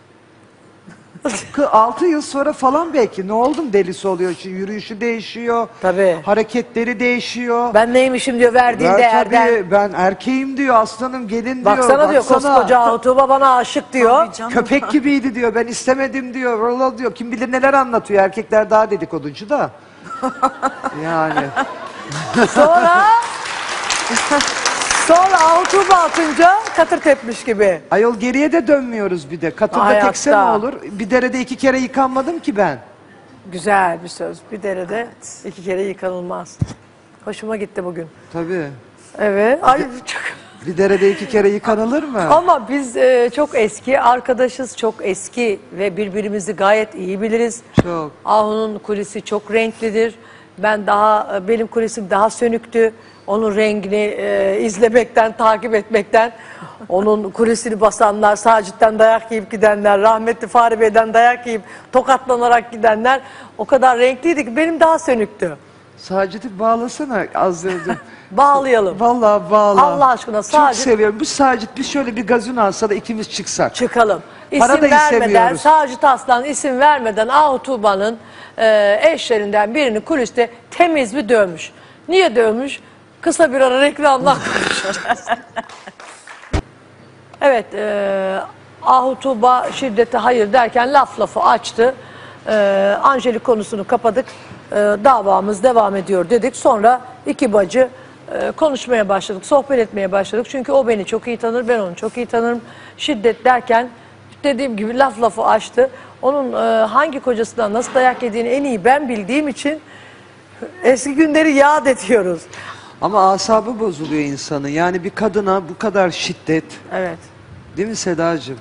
altı yıl sonra falan belki ne oldum delisi oluyor. Şu yürüyüşü değişiyor. Tabii. Hareketleri değişiyor. ben neymişim diyor verdiğinde Ver Erdem. tabii, ben erkeğim diyor, aslanım gelin diyor. Baksana diyor, koskoca Ahu bana aşık diyor. Tabii canım. Köpek gibiydi diyor, ben istemedim diyor, rolo diyor. Kim bilir neler anlatıyor, erkekler daha dedikoducu da. Yani. Sonra sonra Ahu atınca katır tepmiş gibi. Ayol geriye de dönmüyoruz bir de. Katırda Hayatta. tekse ne olur? Bir derede iki kere yıkanmadım ki ben. Güzel bir söz. Bir derede iki kere yıkanılmaz. Hoşuma gitti bugün. Tabii. Evet. Ay çok... Bir derede iki kere yıkanılır mı? Ama biz e, çok eski arkadaşız, çok eski ve birbirimizi gayet iyi biliriz. Çok. Ahu'nun kulisi çok renklidir. Ben daha, benim kulisim daha sönüktü. Onun rengini e, izlemekten, takip etmekten, onun kulisini basanlar, Sacit'ten dayak yiyip gidenler, rahmetli Fahri Bey'den dayak yiyip tokatlanarak gidenler o kadar renkliydi ki benim daha sönüktü. Sacit'i bağlasana az önce. Bağlayalım. Vallahi bağla. Allah aşkına Çok Sacit- seviyorum. Bu Sacit bir şöyle bir gazın alsa da ikimiz çıksak. Çıkalım. Para İsim da vermeden, istemiyoruz. Sacit Aslan isim vermeden Ahu Tuğba'nın e, eşlerinden birini kuliste temiz bir dövmüş. Niye dövmüş? Kısa bir ara reklamdan konuşacağız. Evet, e, Ahu Tuğba şiddete hayır derken laf lafı açtı. E, Angelik konusunu kapadık. E, davamız devam ediyor dedik. Sonra iki bacı e, konuşmaya başladık, sohbet etmeye başladık. Çünkü o beni çok iyi tanır, ben onu çok iyi tanırım. Şiddet derken dediğim gibi laf lafı açtı. Onun e, hangi kocasından nasıl dayak yediğini en iyi ben bildiğim için eski günleri yad ediyoruz. Ama asabı bozuluyor insanın. Yani bir kadına bu kadar şiddet. Evet. Değil mi Sedacığım?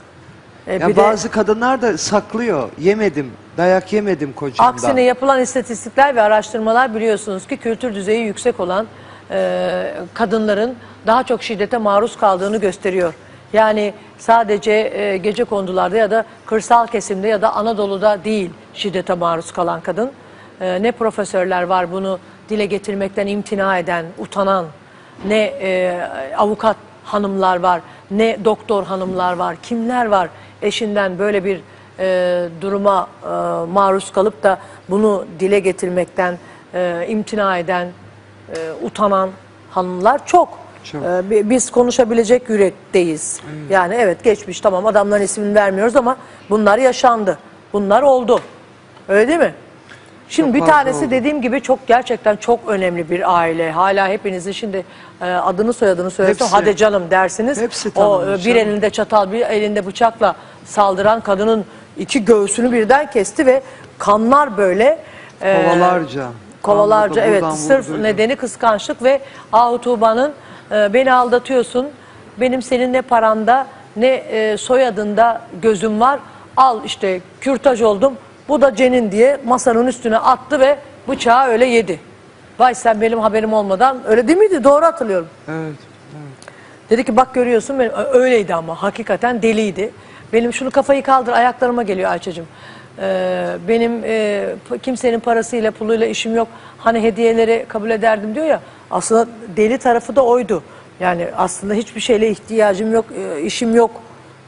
E, Ya bir de bazı kadınlar da saklıyor. Yemedim, dayak yemedim kocamdan. aksine yapılan istatistikler ve araştırmalar biliyorsunuz ki kültür düzeyi yüksek olan e, kadınların daha çok şiddete maruz kaldığını gösteriyor. Yani sadece e, gecekondularda ya da kırsal kesimde ya da Anadolu'da değil şiddete maruz kalan kadın. E, ne profesörler var bunu dile getirmekten imtina eden, utanan, ne e, avukat hanımlar var, ne doktor hanımlar var, kimler var eşinden böyle bir e, duruma e, maruz kalıp da bunu dile getirmekten e, imtina eden, e, utanan hanımlar çok. Çok. E, bi- biz konuşabilecek yürekteyiz. Yani evet geçmiş tamam adamların ismini vermiyoruz ama bunlar yaşandı. Bunlar oldu. Öyle değil mi? Şimdi Çok bir fazla tanesi oldu. dediğim gibi çok gerçekten çok önemli bir aile. Hala hepinizin şimdi e, adını soyadını söylesem Hepsi. hadi canım dersiniz. Hepsi o tanınmış e, bir canım. elinde çatal bir elinde bıçakla saldıran kadının iki göğsünü birden kesti ve kanlar böyle e, Kovalarca. kovalarca Kanlı da evet buradan sırf vurduydu. nedeni kıskançlık ve Ahu Tuğba'nın e, beni aldatıyorsun. Benim senin ne paranda ne e, soyadında gözüm var. Al işte kürtaj oldum. Bu da Cenin diye masanın üstüne attı ve bıçağı öyle yedi. Vay sen benim haberim olmadan öyle değil miydi? Doğru hatırlıyorum. Evet, evet. Dedi ki bak görüyorsun benim, öyleydi ama hakikaten deliydi. Benim şunu kafayı kaldır ayaklarıma geliyor Ayça'cığım. Ee, benim e, kimsenin parasıyla puluyla işim yok. Hani hediyeleri kabul ederdim diyor ya. Aslında deli tarafı da oydu. Yani aslında hiçbir şeyle ihtiyacım yok, e, işim yok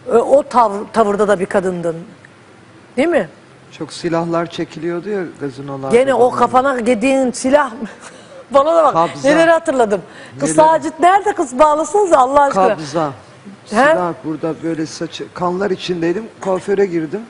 e, o tav- tavırda da bir kadındın. Değil mi? Çok silahlar çekiliyordu ya gazinolarda. Gene o kafana yediğin silah bana da bak. Kabza. Neleri hatırladım. Kız Neleri? Sacit nerede kız bağlasanız Allah aşkına. Kabza. Silah burada böyle saçı, kanlar içindeydim. Kuaföre girdim.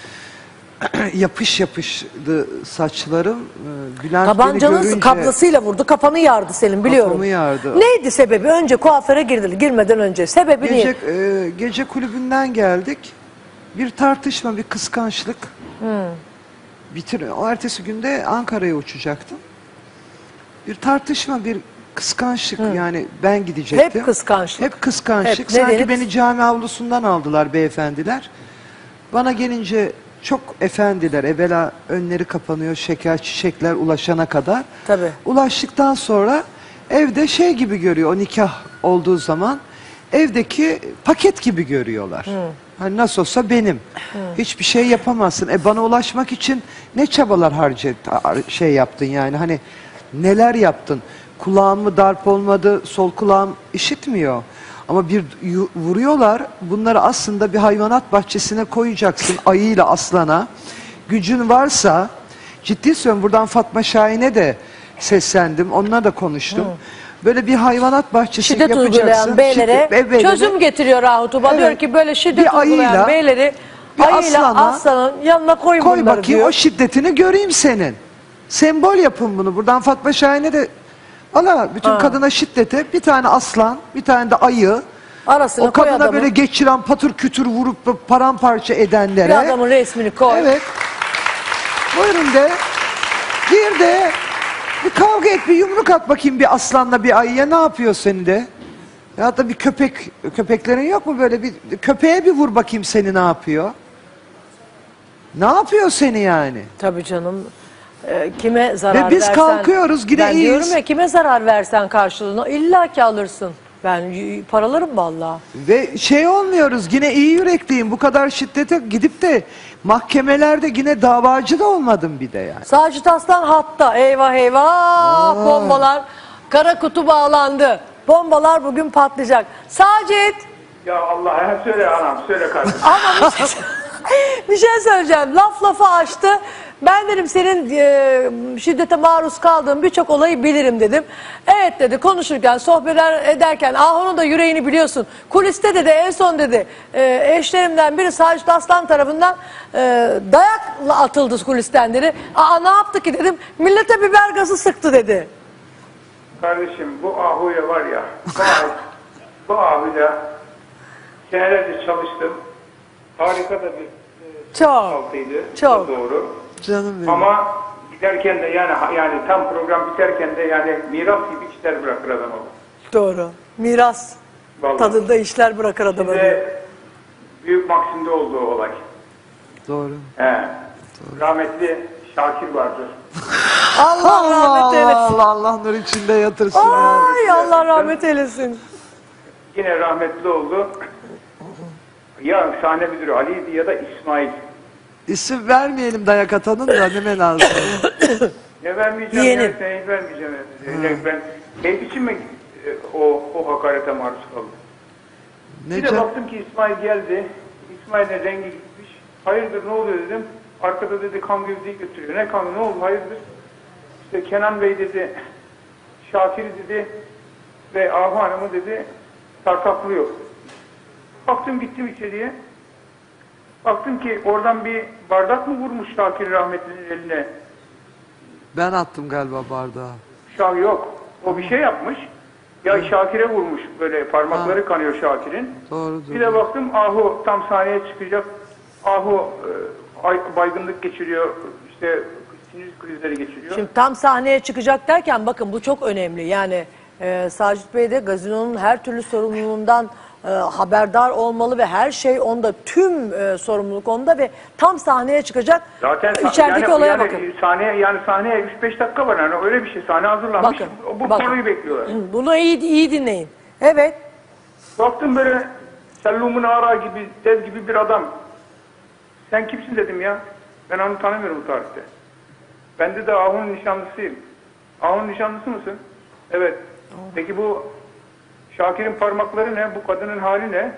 Yapış yapışdı saçlarım. Ee, Bülent beni Tabancanın görünce kabzasıyla vurdu. Kafanı yardı senin biliyorum. Kafamı yardı. Neydi sebebi? Önce kuaföre girdi girmeden önce. Sebebi gece, niye? e, gece kulübünden geldik. Bir tartışma, bir kıskançlık. Hmm. Bitir. O ertesi günde Ankara'ya uçacaktım. Bir tartışma, bir kıskançlık. Yani ben gidecektim. Hep kıskançlık. Hep kıskançlık. Hep. Sanki Nedeni? beni cami avlusundan aldılar beyefendiler. Bana gelince çok efendiler. Evvela önleri kapanıyor, şeker, çiçekler ulaşana kadar. Tabii. Ulaştıktan sonra evde şey gibi görüyor, o nikah olduğu zaman evdeki paket gibi görüyorlar. Hani nasıl olsa benim. Hiçbir şey yapamazsın. E bana ulaşmak için ne çabalar harcet şey yaptın yani, hani neler yaptın? Kulağım darp olmadı, sol kulağım işitmiyor. Ama bir yu- vuruyorlar. Bunları aslında bir hayvanat bahçesine koyacaksın, ayıyla aslana. Gücün varsa, ciddi söylüyorum, buradan Fatma Şahin'e de seslendim. Onunla da konuştum. Böyle bir hayvanat bahçesi Şiddet yapacaksın. uygulayan beylere Şiddet- e, beylere- çözüm getiriyor Rahat Uba. Evet. Diyor ki böyle şiddet Bir ayıyla, uygulayan beyleri bir ayıyla aslana aslanın yanına koy, Koy bunları bakayım diyor. o şiddetini göreyim senin. Sembol yapın bunu. Buradan Fatma Şahin'e de, valla bütün Ha. kadına şiddete bir tane aslan, bir tane de ayı, Arasına o koy kadına adamı. böyle geçiren, patır kütür vurup paramparça edenlere. Bir adamın resmini koy. Evet. Buyurun de. Gir de. Bir kavga et, bir yumruk at bakayım bir aslanla bir ayıya, ne yapıyor seni de. Ya da bir köpek, köpeklerin yok mu böyle, bir köpeğe bir vur bakayım seni ne yapıyor. Ne yapıyor seni yani? Tabii canım. Ee, kime zarar Ve biz versen... kalkıyoruz, yine ben iyiyiz. diyorum ya, kime zarar versen karşılığını illa ki alırsın. Ben y- paralarım vallahi. Ve şey olmuyoruz, yine iyi yürekliyim, bu kadar şiddete gidip de mahkemelerde yine davacı da olmadım bir de yani. Sacit Aslan hatta. Eyvah eyvah. Bombalar. Kara kutu bağlandı. Bombalar bugün patlayacak. Sacit. Ya Allah, hem söyle anam, söyle kardeşim. Ama bir şey, bir şey söyleyeceğim. Laf lafı açtı. Ben dedim senin e, şiddete maruz kaldığın birçok olayı bilirim dedim. Evet dedi, konuşurken, sohbet ederken, ah onun da yüreğini biliyorsun. Kuliste dedi, en son dedi e, eşlerimden biri Sacit Aslan tarafından e, dayakla atıldı kulisten dedi. Aa ne yaptı ki dedim. Millete biber gazı sıktı dedi. Kardeşim bu Ahu'ya var ya, bu, ah, bu Ahu'yla senelerce çalıştım. Harika da bir e, Çok, altıydı. çok. Doğru. Canım benim. Ama giderken de yani yani tam program biterken de yani miras gibi işler bırakır adam o. Doğru. Miras Vallahi. tadında işler bırakır adamı. Ve büyük Maksim'de olduğu olay. Doğru. He. Rahmetli Şakir vardır. Allah Allah rahmet eylesin. Allah, Allah nur içinde yatırsın. ya. Ay Allah rahmet eylesin. Yine rahmetli oldu. Ya sahne müdürü Ali'ydi ya da İsmail. İsim vermeyelim dayak atanın da neme lazım. Ne vermeyeceğim Yeğenim. ya, sen hiç vermeyeceğim. Yani ben ne biçim mi e, o, o hakarete maruz kaldım? Ne Bir de can- baktım ki İsmail geldi. İsmail'in rengi gitmiş. Hayırdır ne oluyor dedim. Arkada dedi kan gövdeyi götürüyor. Ne kanı, ne oldu, hayırdır? İşte Kenan Bey dedi, Şakir dedi ve Ahu Hanım'ı dedi tartaklıyor. Baktım gittim içeriye. Baktım ki oradan bir bardak mı vurmuş Şakir rahmetlinin eline? Ben attım galiba bardağı. Şah yok. O bir şey yapmış. Ya Şakir'e vurmuş, böyle parmakları Ha. kanıyor Şakir'in. Doğru, Bir de doğru. baktım Ahu tam sahneye çıkacak. Ahu e, ay- baygınlık geçiriyor. İşte sinir krizleri geçiriyor. Şimdi tam sahneye çıkacak derken bakın bu çok önemli. Yani e, Sacit Bey de gazinonun her türlü sorumluluğundan e, haberdar olmalı ve her şey onda, tüm e, sorumluluk onda ve tam sahneye çıkacak. Zaten sa- içerideki yani, olaya yani bakın. sahneye yani sahneye üç beş dakika var yani öyle bir şey, sahne hazırlanmış. Bakın, Bu bakın. soruyu bekliyorlar. Bunu iyi iyi dinleyin. Evet. Baktım böyle Sellumun Ara gibi, dev gibi bir adam. Sen kimsin dedim ya. Ben onu tanımıyorum bu tarihte. Ben de de Ahu'nun nişanlısıyım. Ahu'nun nişanlısı mısın? Evet. Peki bu Şakir'in parmakları ne? Bu kadının hali ne?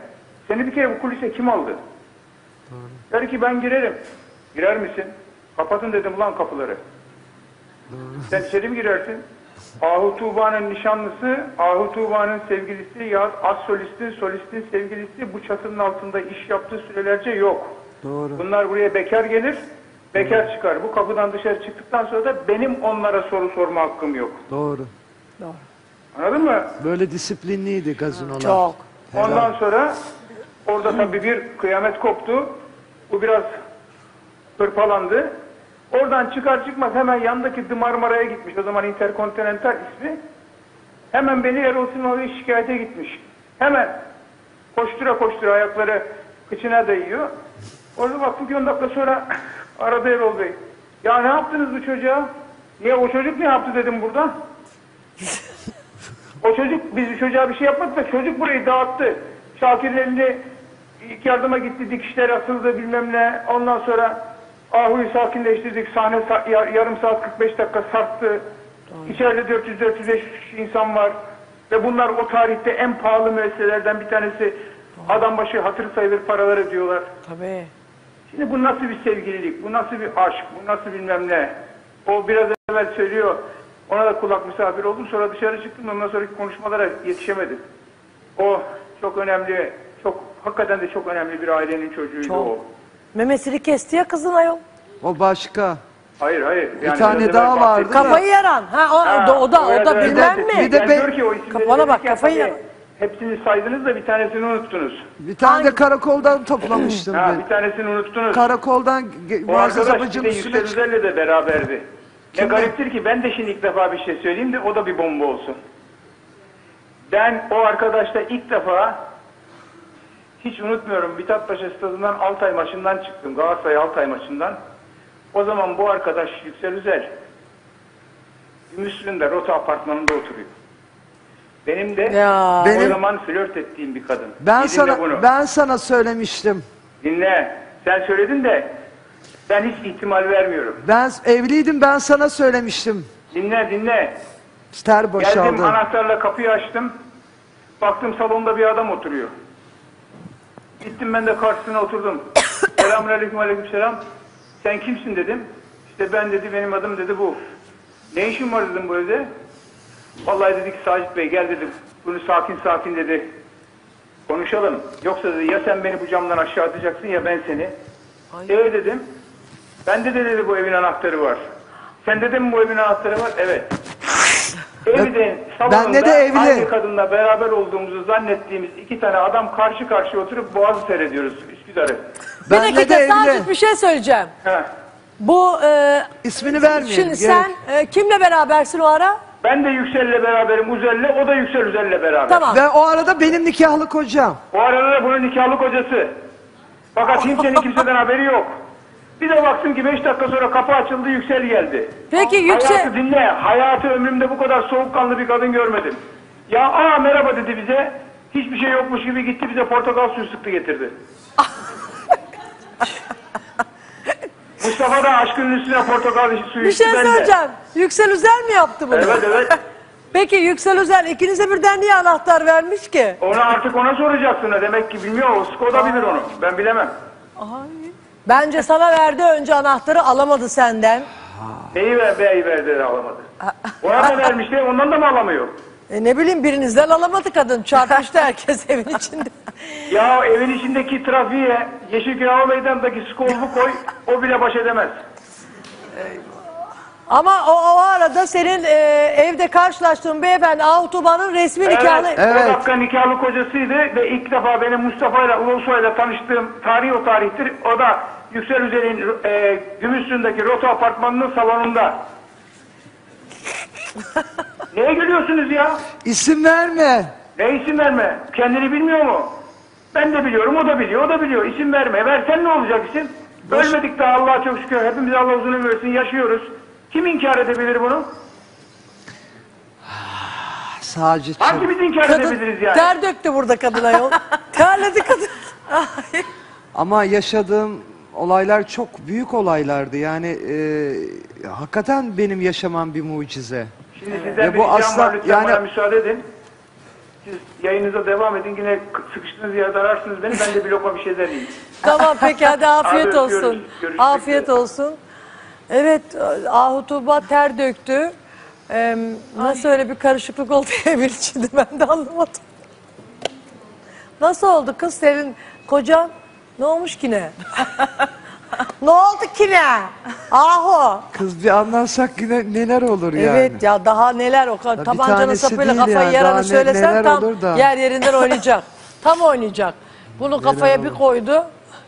Seni bir kere bu kulise kim aldı? Der ki ben girerim. Girer misin? Kapatın dedim ulan kapıları. Sen içeri mi girersin? Ahu Tuğba'nın nişanlısı, Ahu Tuğba'nın sevgilisi ya az solistin, solistin sevgilisi bu çatının altında iş yaptığı sürelerce yok. Doğru. Bunlar buraya bekar gelir, bekar çıkar. Bu kapıdan dışarı çıktıktan sonra da benim onlara soru sorma hakkım yok. Doğru. Doğru. Anladın mı? Böyle disiplinliydi gazinolar. Çok. Ondan sonra orada tabii bir kıyamet koptu. Bu biraz hırpalandı. Oradan çıkar çıkmaz hemen yandaki The Marmara'ya gitmiş. O zaman Intercontinental ismi. Hemen beni Erol Simavi'ye şikayete gitmiş. Hemen koştura koştura ayakları kıçına değiyor. Orada baktım ki on dakika sonra aradı Erol Bey. Ya ne yaptınız bu çocuğa? Niye o çocuk ne yaptı dedim burada. O çocuk, biz çocuğa bir şey yapmadık da çocuk burayı dağıttı. Şakir'in elinde ilk yardıma gitti, dikişler asıldı bilmem ne. Ondan sonra Ahu'yu sakinleştirdik. Sahne sa yarım saat kırk beş dakika sarktı. İçeride dört yüz dört yüz beş yüz insan var. Ve bunlar o tarihte en pahalı müesseselerden bir tanesi. Adam başı hatır sayılır paralar ödüyorlar. Tabii. Şimdi bu nasıl bir sevgililik, bu nasıl bir aşk, bu nasıl bilmem ne. O biraz evvel söylüyor. Ona da kulak misafir oldum. Sonra dışarı çıktım. Ondan sonraki konuşmalara yetişemedim. O çok önemli, çok hakikaten de çok önemli bir ailenin çocuğuydu Çok. o. Memesini kesti ya kızın ayol. O başka. Hayır hayır. Bir tane biraz daha evvel vardı. bahsettim. Kafayı yaran. Ha o, Ha, o da o da, o biraz da evvel bilmem bahsettim. mi? Bir de Yani be- diyor ki o isimleri Kafana bak, verirken kafayı tabii yaran. hepsini saydınız da bir tanesini unuttunuz. Bir tane de karakoldan toplamıştım Ha, ben. bir tanesini unuttunuz. Karakoldan O Muazzez arkadaş bir Abacı'nın de üstüne Yüksel çıktı. Üzer'le de beraberdi. Ne Kimle? gariptir ki ben de şimdi ilk defa bir şey söyleyeyim de o da bir bomba olsun. Ben o arkadaşla ilk defa hiç unutmuyorum Mithatpaşa Stadı'ndan Altay maçından çıktım. Galatasaray Altay maçından. O zaman bu arkadaş Yüksel Üzer Gümüşlü'nde Rota apartmanında oturuyor. Benim de Ya. o Benim- zaman flört ettiğim bir kadın. Ben Bir dinle sana bunu. ben sana söylemiştim. Dinle. Sen söyledin de ben hiç ihtimal vermiyorum. Ben evliydim, ben sana söylemiştim. Dinle dinle. Ter Geldim boşaldı. anahtarla kapıyı açtım. Baktım salonda bir adam oturuyor. Gittim ben de karşısına oturdum. Selamünaleyküm aleykümselam. Sen kimsin dedim. İşte ben dedi benim adım dedi bu. Ne işin var dedim bu evde. Vallahi dedi ki Sacit Bey gel dedi. Bunu sakin sakin dedi. Konuşalım. Yoksa dedi ya sen beni bu camdan aşağı atacaksın ya ben seni. Evet dedim. Bende de dedi bu evin anahtarı var. Sen dedim bu evin anahtarı var? Evet. Evde salonunda Bende de evli. aynı kadınla beraber olduğumuzu zannettiğimiz iki tane adam karşı karşıya oturup Boğaz'ı seyrediyoruz Üsküdar'ı. Bir Benle de dakika evli. sadece bir şey söyleyeceğim. Heh. Bu e, İsmini vermeyelim. şimdi sen e, kimle berabersin o ara? Ben de Yüksel'le beraberim Uzel'le, o da Yüksel Uzel'le beraber. Tamam. Ve o arada benim nikahlı kocam. O arada da bunun nikahlı kocası. Fakat kimsenin kimseden haberi yok. Bir de baktım ki beş dakika sonra kapı açıldı, Yüksel geldi. Peki Yüksel Hayatı dinle, hayatı ömrümde bu kadar soğukkanlı bir kadın görmedim. Ya aa merhaba dedi bize, hiçbir şey yokmuş gibi gitti bize portakal suyu sıktı getirdi. Mustafa da aşkının üstüne portakal suyu bir içti şey ben de. söyleyeceğim. Yüksel Özel mi yaptı bunu? Evet evet. Peki Yüksel Özel ikinize birden niye anahtar vermiş ki? Onu artık ona soracaksın. ha. Demek ki bilmiyor. O Skoda bilir onu. Ben bilemem. Bence sana verdi önce anahtarı alamadı senden. Neyi ver, beyi verdi de alamadı. Ona da vermişti. Ondan da mı alamıyor? E ne bileyim birinizden alamadı kadın. Çarpmıştı herkes evin içinde. Ya evin içindeki trafiğe Yeşilköy Hava Meydanı'ndaki skolbu koy. O bile baş edemez. Ama o, o arada senin e, evde karşılaştığın beyefendi Ahutuban'ın resmi nikahlı. Evet, Evet. O dakika nikahlı kocasıydı ve ilk defa benim Mustafa'yla Ulusoy'la tanıştığım tarih o tarihtir. O da Yüksel Üzer'in e, Gümüşsü'ndeki Rota Apartmanı'nın salonunda. Neye gülüyorsunuz ya? İsim verme. Ne isim verme? Kendini bilmiyor mu? Ben de biliyorum, o da biliyor, o da biliyor. İsim verme. Versen ne olacak isim? Ölmedik daha Allah'a çok şükür. Hepimiz Allah uzun ömür versin, yaşıyoruz. Kim inkar edebilir bunu? Sacit'ciğim. Hangimiz inkar Kadın edebiliriz yani? ter döktü burada kadına yol. Terledi kadın. Ama yaşadığım olaylar çok büyük olaylardı. Yani e, hakikaten benim yaşamam bir mucize. Şimdi sizden Ve bir bu ricam asla- var, lütfen yani- bana müsaade edin. Siz yayınınıza devam edin. Yine sıkıştığınız yerde ararsınız beni. Ben de bir lokma bir şeyler yiyeyim. Tamam peki hadi afiyet Hadi olsun. öpüyoruz. Görüşmek Afiyet üzere. olsun. Evet Ahu Tuğba ter döktü. Ee, nasıl öyle bir karışıklık oldu evin içinde ben de anlamadım. Nasıl oldu kız senin kocan? Ne olmuş ki ne? Ne oldu ki ne? Ahu. Kız bir anlarsak yine neler olur yani. Evet ya daha neler o kadar bir tabancanın tanesi sapıyla değil kafayı yani, daha yaranı ne- söylesen neler tam olur da. yer yerinden oynayacak. Tam oynayacak. Bunu kafaya bir koydu.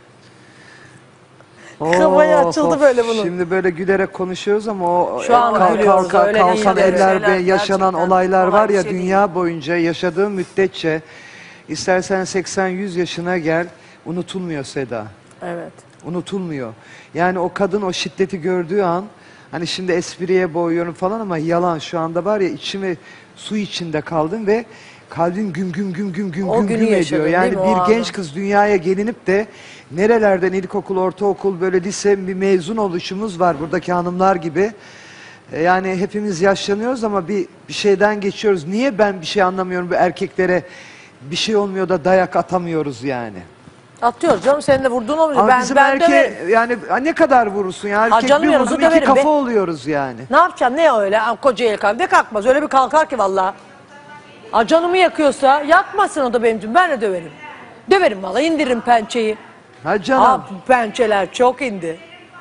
Kafayı Of, açıldı of. böyle bunun. Şimdi böyle gülerek konuşuyoruz ama o Şu an kalk- gülüyoruz, kalk- öyle kalkan değil. ellerde Şeyler yaşanan gerçekten olaylar kolay var bir ya şey değil. dünya boyunca yaşadığın müddetçe istersen seksen yüz yaşına gel unutulmuyor Seda. Evet. Unutulmuyor. Yani o kadın o şiddeti gördüğü an hani şimdi espriye boğuyorum falan ama yalan şu anda var ya içime su içinde kaldım ve kalbim güm güm güm güm güm O güm günü güm yaşadın, ediyor. değil Yani mi o bir anı? genç kız dünyaya gelinip de nerelerden ilkokul, ortaokul böyle lise bir mezun oluşumuz var buradaki hanımlar gibi. E, Yani hepimiz yaşlanıyoruz ama bir, bir şeyden geçiyoruz. Niye ben bir şey anlamıyorum bu erkeklere bir şey olmuyor da dayak atamıyoruz yani. Atıyoruz canım senin de vurduğun olmuyor. Ama Ben, bizim ben erkeğe döverim. yani ne kadar vurursun ya erkek canım bir yarısı vurdum iki döverim kafa be. oluyoruz yani. Ne yapacaksın ne öyle ha, koca el kalk. Ne kalkmaz öyle bir kalkar ki valla. Ha, canımı yakıyorsa yakmasın o da benim için ben de döverim. Döverim valla indiririm pençeyi. Ha canım. Ha, pençeler çok indi.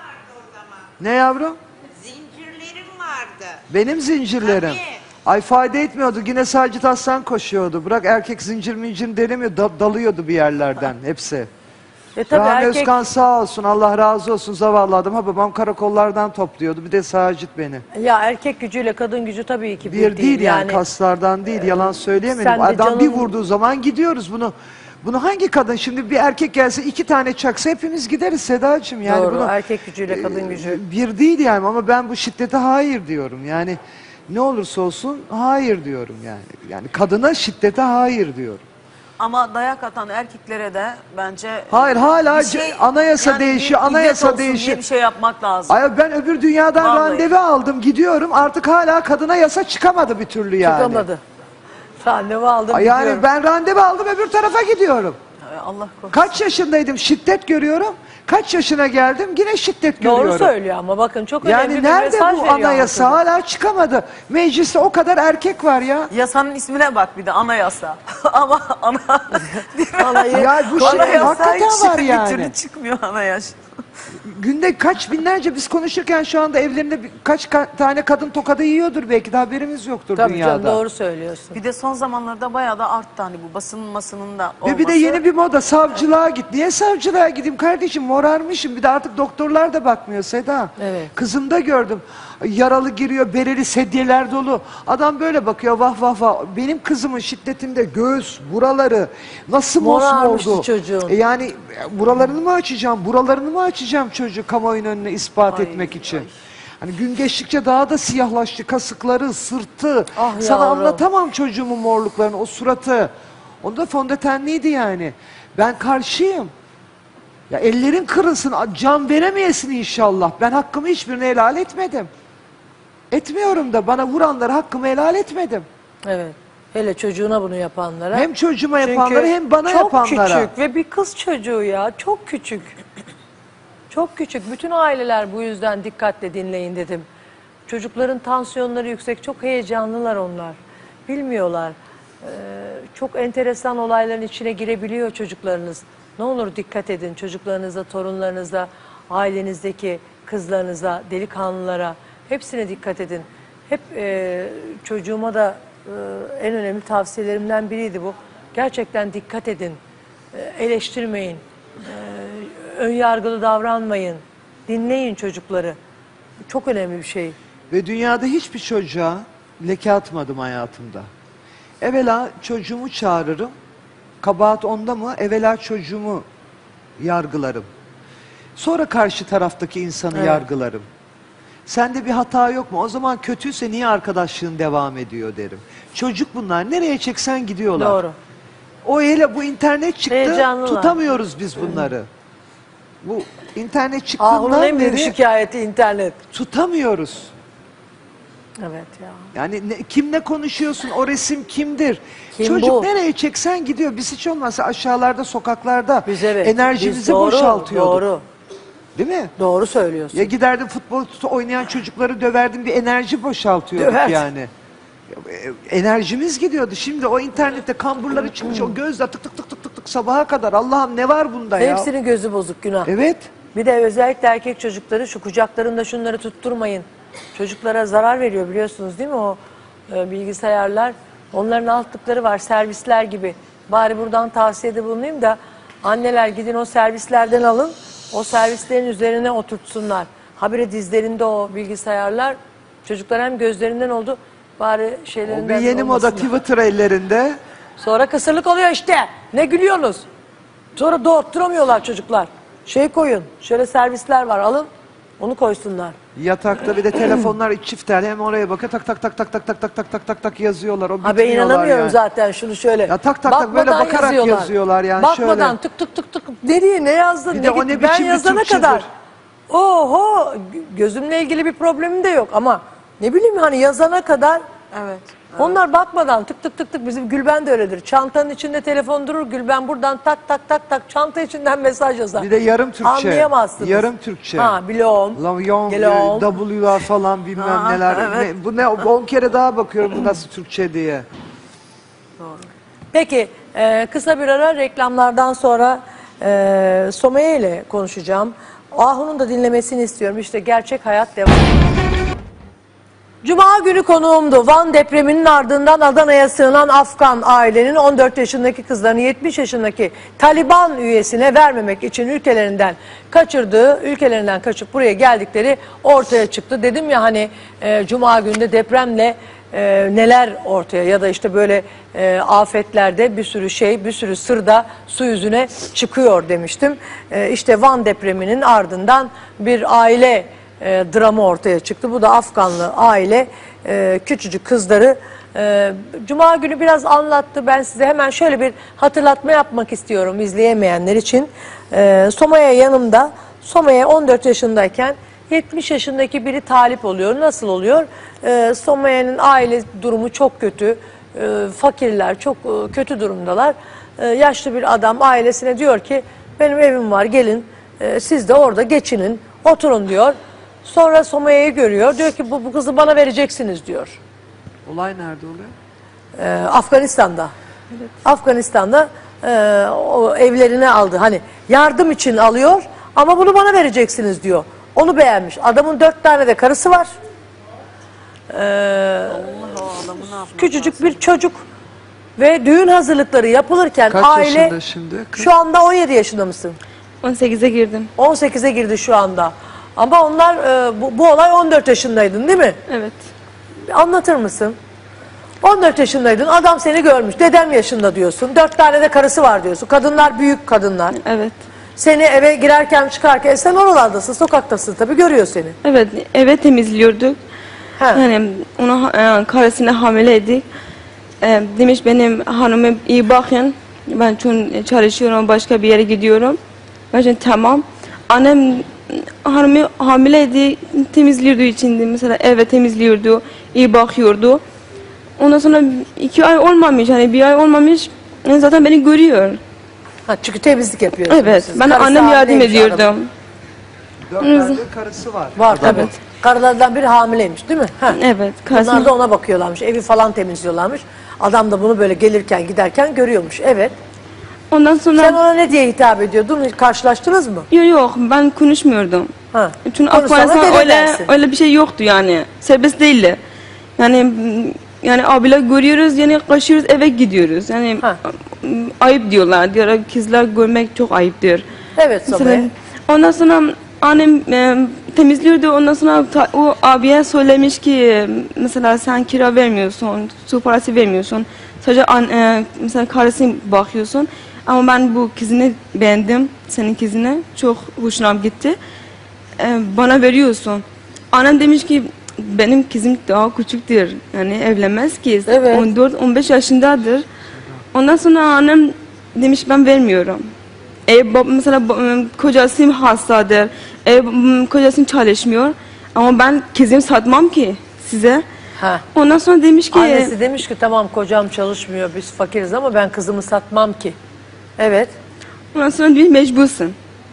Ne yavrum? Zincirlerim vardı. Benim zincirlerim. Tabii. Ay fayda etmiyordu. Yine Sacit Aslan koşuyordu. Bırak erkek zincir mincir denemiyor. Da- dalıyordu bir yerlerden hepsi. E tabii Rahmi erkek Özkan sağ olsun. Allah razı olsun zavallı adam. Ha babam karakollardan topluyordu. Bir de Sacit beni. ya erkek gücüyle kadın gücü tabii ki Bir değil, yani, kaslardan değil. Yalan söyleyemedim. sen de Adam bir canın- vurduğu zaman gidiyoruz bunu. Bunu hangi kadın şimdi bir erkek gelse iki tane çaksa hepimiz gideriz Sedacığım. Yani Doğru, bunu, erkek gücüyle kadın gücü. Bir değil yani ama ben bu şiddete hayır diyorum. Yani ne olursa olsun hayır diyorum yani. Yani kadına şiddete hayır diyorum. Ama dayak atan erkeklere de bence Hayır, hala bir ce- anayasa yani değişiyor, bir ibret anayasa olsun diye değişiyor. bir şey yapmak lazım. Ay ben öbür dünyadan Vallahi. randevu aldım gidiyorum artık hala kadına yasa çıkamadı bir türlü yani. Çıkamadı. Randevu aldım Ay, Yani gidiyorum. ben randevu aldım öbür tarafa gidiyorum. Ay, Allah korusun. Kaç yaşındaydım şiddet görüyorum. Kaç yaşına geldim yine şiddet görüyorum. Doğru söylüyor ama bakın çok önemli Yani bir nerede mesaj bu veriyor anayasa aslında. hala çıkamadı. Mecliste o kadar erkek var ya. Yasanın ismine bak bir de anayasa. Ama ana değil mi? Anayı- Ya bu şey Anayasa hakikaten hiç var bir yani. türlü çıkmıyor anayasa. Günde kaç binlerce biz konuşurken şu anda evlerinde bir- kaç ka- tane kadın tokadı yiyordur belki de haberimiz yoktur Tabii dünyada. canım doğru söylüyorsun. Bir de son zamanlarda bayağı da arttı hani bu basının masının da olması. Ve bir de yeni bir moda savcılığa git. Niye savcılığa gideyim kardeşim morarmışım. Bir de artık doktorlar da bakmıyor Seda. Evet. Kızımda gördüm. Yaralı giriyor bereli sedyeler dolu. Adam böyle bakıyor vah vah vah. Benim kızımın şiddetinde göğüs buraları nasıl Morarmıştı mosmordu. çocuğun. E yani e, buralarını mı açacağım buralarını mı açacağım çocuğu kamuoyunun önüne ispat Ay, etmek için. ay. Hani gün geçtikçe daha da siyahlaştı kasıkları sırtı. Ah Sana yavrum. anlatamam çocuğumun morluklarını o suratı. Onda fondötenliydi yani. Ben karşıyım. Ya ellerin kırılsın, can veremeyesin inşallah. Ben hakkımı hiçbirine helal etmedim. Etmiyorum da bana vuranlara hakkımı helal etmedim. Evet. Hele çocuğuna bunu yapanlara. Hem çocuğuma Çünkü yapanlara hem bana çok yapanlara. küçük ve bir kız çocuğu ya çok küçük. Çok küçük. Bütün aileler bu yüzden dikkatle dinleyin dedim. Çocukların tansiyonları yüksek. Çok heyecanlılar onlar. Bilmiyorlar. Ee, çok enteresan olayların içine girebiliyor çocuklarınız. Ne olur dikkat edin çocuklarınıza, torunlarınıza, ailenizdeki kızlarınıza, delikanlılara. Hepsine dikkat edin. Hep e, çocuğuma da e, en önemli tavsiyelerimden biriydi bu. Gerçekten dikkat edin. E, eleştirmeyin. E, önyargılı davranmayın. Dinleyin çocukları. Çok önemli bir şey. Ve dünyada hiçbir çocuğa leke atmadım hayatımda. Evvela çocuğumu çağırırım. Kabahat onda mı? Evvela çocuğumu yargılarım. Sonra karşı taraftaki insanı Evet. yargılarım. Sende bir hata yok mu? O zaman kötüyse niye arkadaşlığın devam ediyor derim. Çocuk bunlar. Nereye çeksen gidiyorlar. Doğru. O hele bu internet çıktı. Heyecanlılar. Tutamıyoruz biz bunları. Bu internet Ahu'nun çıktığından en büyük beri şikayeti internet. tutamıyoruz. Evet ya. Yani ne, kimle konuşuyorsun? O resim kimdir? Kim Çocuk bu? nereye çeksen gidiyor. Biz hiç olmazsa aşağılarda, sokaklarda Biz evet. enerjimizi Biz doğru, boşaltıyorduk. Doğru. Değil mi? Doğru söylüyorsun. Ya giderdim futbol oynayan çocukları döverdim, bir enerji boşaltıyorduk Döver. yani. E, Enerjimiz gidiyordu. Şimdi o internette kamburları çıkmış, o gözle tık tık tık tık tık tık sabaha kadar. Allah'ım ne var bunda ya? Hepsinin gözü bozuk, günah. Evet. Bir de özellikle erkek çocukları şu kucaklarında şunları tutturmayın. Çocuklara zarar veriyor biliyorsunuz değil mi o e, bilgisayarlar? Onların altlıkları var, servisler gibi. Bari buradan tavsiyede bulunayım da anneler gidin o servislerden alın. O servislerin üzerine oturtsunlar. Habire dizlerinde o bilgisayarlar. Çocuklar hem gözlerinden oldu, bari O şeylerinden bir yeni moda olmasınlar. Twitter ellerinde. Sonra kısırlık oluyor işte. Ne gülüyorsunuz? Sonra doğurtturamıyorlar çocuklar. Şey koyun, şöyle servisler var, alın. Onu koysunlar. Yatakta bir de telefonlar çift tel, hem oraya bakıyor, tak tak tak tak tak tak tak tak tak tak tak yazıyorlar. O Ha ben bitmiyorlar inanamıyorum yani. zaten şunu şöyle. Ya tak tak tak böyle bakmadan bakarak yazıyorlar yani Bakmadan şöyle. tık tık tık tık. Nereye ne yazdın? Bir ne de o gitti? ne Ben biçim bir yazana Türkçedir? kadar. Oho gözümle ilgili bir problemim de yok ama ne bileyim hani yazana kadar. Evet. Onlar bakmadan tık tık tık tık, bizim Gülben de öyledir. Çantanın içinde telefon durur, Gülben buradan tak tak tak tak çanta içinden mesaj yazar. Bir de yarım Türkçe. Anlayamazsınız. Yarım Türkçe. Ha biliyorum. Lavyon, Gelom. W'lar falan bilmem Ha, neler. evet. Ne, bu ne? On kere daha bakıyorum bu nasıl Türkçe diye. Peki e, kısa bir ara, reklamlardan sonra e, Somaya ile konuşacağım. Ahu'nun da dinlemesini istiyorum. İşte gerçek hayat devam. Cuma günü konuğumdu. Van depreminin ardından Adana'ya sığınan Afgan ailenin on dört yaşındaki kızlarını yetmiş yaşındaki Taliban üyesine vermemek için ülkelerinden kaçırdığı, ülkelerinden kaçıp buraya geldikleri ortaya çıktı. Dedim ya hani e, Cuma günde depremle e, neler ortaya, ya da işte böyle e, afetlerde bir sürü şey, bir sürü sır da su yüzüne çıkıyor demiştim. E, işte Van depreminin ardından bir aile E, dramı ortaya çıktı. Bu da Afganlı aile e, küçücük kızları e, Cuma günü biraz anlattı. Ben size hemen şöyle bir hatırlatma yapmak istiyorum izleyemeyenler için. E, Somaya yanımda. Somaya on dört yaşındayken yetmiş yaşındaki biri talip oluyor. Nasıl oluyor? E, Somaya'nın aile durumu çok kötü. E, fakirler çok e, kötü durumdalar. E, yaşlı bir adam ailesine diyor ki benim evim var, gelin e, siz de orada geçinin, oturun diyor. Sonra Somaya'yı görüyor. Diyor ki bu, bu kızı bana vereceksiniz diyor. Olay nerede oluyor? Ee, Afganistan'da. Evet. Afganistan'da e, o evlerine aldı. Hani yardım için alıyor ama bunu bana vereceksiniz diyor. Onu beğenmiş. Adamın dört tane de karısı var. Ee, Allah o adamı ne yapmış? küçücük bir çocuk. Ve düğün hazırlıkları yapılırken Kaç aile... yaşında şimdi kız? Şu anda on yedi yaşında mısın? on sekize girdim. on sekize girdi şu anda. Ama onlar e, bu, bu olay on dört yaşındaydın değil mi? Evet. Anlatır mısın? on dört yaşındaydın, adam seni görmüş, dedem yaşında diyorsun, dört tane de karısı var diyorsun, kadınlar büyük kadınlar. Evet. Seni eve girerken çıkarken, sen oralardasın, sokaktasın tabii, görüyor seni. Evet, eve temizliyorduk. Ha. Yani ona e, karısına hamileydik. E, demiş benim hanımım iyi bakın. Ben çünkü çalışıyorum, başka bir yere gidiyorum. Ben şimdi tamam. Annem hanımı hamileydi, temizliyordu içinde. Mesela eve temizliyordu, iyi bakıyordu. Ondan sonra iki ay olmamış, hani bir ay olmamış, yani zaten beni görüyor. Ha, çünkü temizlik yapıyorsunuz Evet, siz. ben Karısı annem yardım hamileymiş adamın. ediyordum. Dört tane de karısı var. Var tabii. Evet. Karılardan biri hamileymiş değil mi? Ha. Evet, Onlar da karısına, ona bakıyorlarmış, evi falan temizliyorlarmış. Adam da bunu böyle gelirken giderken görüyormuş, evet. ondan sonra Sen ona ne diye hitap ediyordun, karşılaştınız mı? yok yok ben konuşmuyordum. Ha. Çünkü Konuşsana Afganistan dede öyle dersin. öyle bir şey yoktu yani. Serbest değildi. Yani yani abiler görüyoruz, yani kaçıyoruz, eve gidiyoruz. Yani Ha. ayıp diyorlar. Diyorlar kızlar görmek çok ayıptır. Evet Mesela, Somaya. ondan sonra annem e, temizliyordu. Ondan sonra ta, o abiye söylemiş ki mesela sen kira vermiyorsun, su parası vermiyorsun. Sadece an, e, mesela karısına bakıyorsun. Ama ben bu kızını beğendim, senin kızını. Çok hoşuma gitti. E, bana veriyorsun. Annem demiş ki benim kızım daha küçüktür. Yani evlenmez ki. Evet. on dört on beş yaşındadır. Ondan sonra annem demiş ben vermiyorum. E, bab- mesela ba- kocası hastadır. E, kocası çalışmıyor. Ama ben kızımı satmam ki size. Ha. Ondan sonra demiş ki Annesi demiş ki tamam kocam çalışmıyor biz fakiriz ama ben kızımı satmam ki. Evet. ondan sonra demiş mecbursun.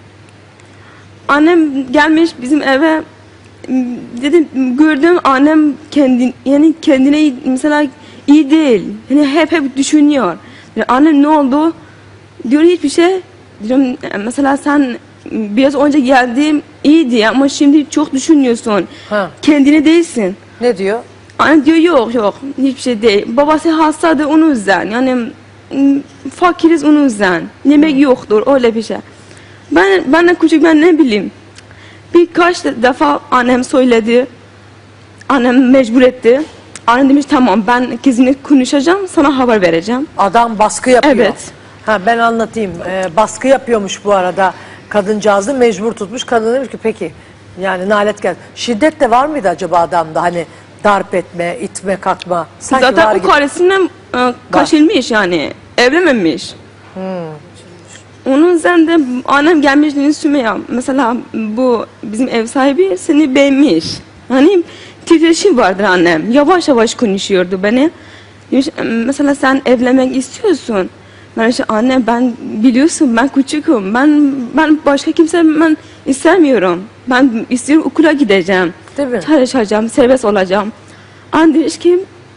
Annem gelmiş bizim eve, dedim gördüm annem kendi yani kendine mesela iyi değil. Yani hep hep düşünüyor. Yani annem ne oldu? Diyor hiçbir şey. Diyorum mesela sen biraz önce geldim iyiydi ama şimdi çok düşünüyorsun. Ha. Kendine değilsin. Ne diyor? Anne diyor yok yok hiçbir şey değil. Babası hastadı onun yüzden. Yani m, fakiriz onun yüzden. Yemek yoktur öyle bir şey. Ben ben de küçük ben ne bileyim. Birkaç defa annem söyledi. Annem mecbur etti. Annem demiş tamam ben kızını konuşacağım sana haber vereceğim. Adam baskı yapıyor. Evet. Ha ben anlatayım. Ee, baskı yapıyormuş bu arada. Kadıncağızı mecbur tutmuş. Kadın demiş ki peki yani nalet gel. Şiddet de var mıydı acaba adamda? Hani darp etme, itme, kalkma. Sanki var Zaten o gibi. karesinden e, kaçılmış yani. Evlenmemiş. Hmm. Onun üzerinde annem gelmiş dedi Sümeyye mesela bu bizim ev sahibi seni beğenmiş. Hani titreşim vardır annem. Yavaş yavaş konuşuyordu beni. Demiş, mesela sen evlenmek istiyorsun. Ben işte anne ben biliyorsun ben küçüküm. Ben ben başka kimse ben istemiyorum. Ben istiyorum okula gideceğim. Değil mi? Çalışacağım, serbest olacağım. Anne demiş ki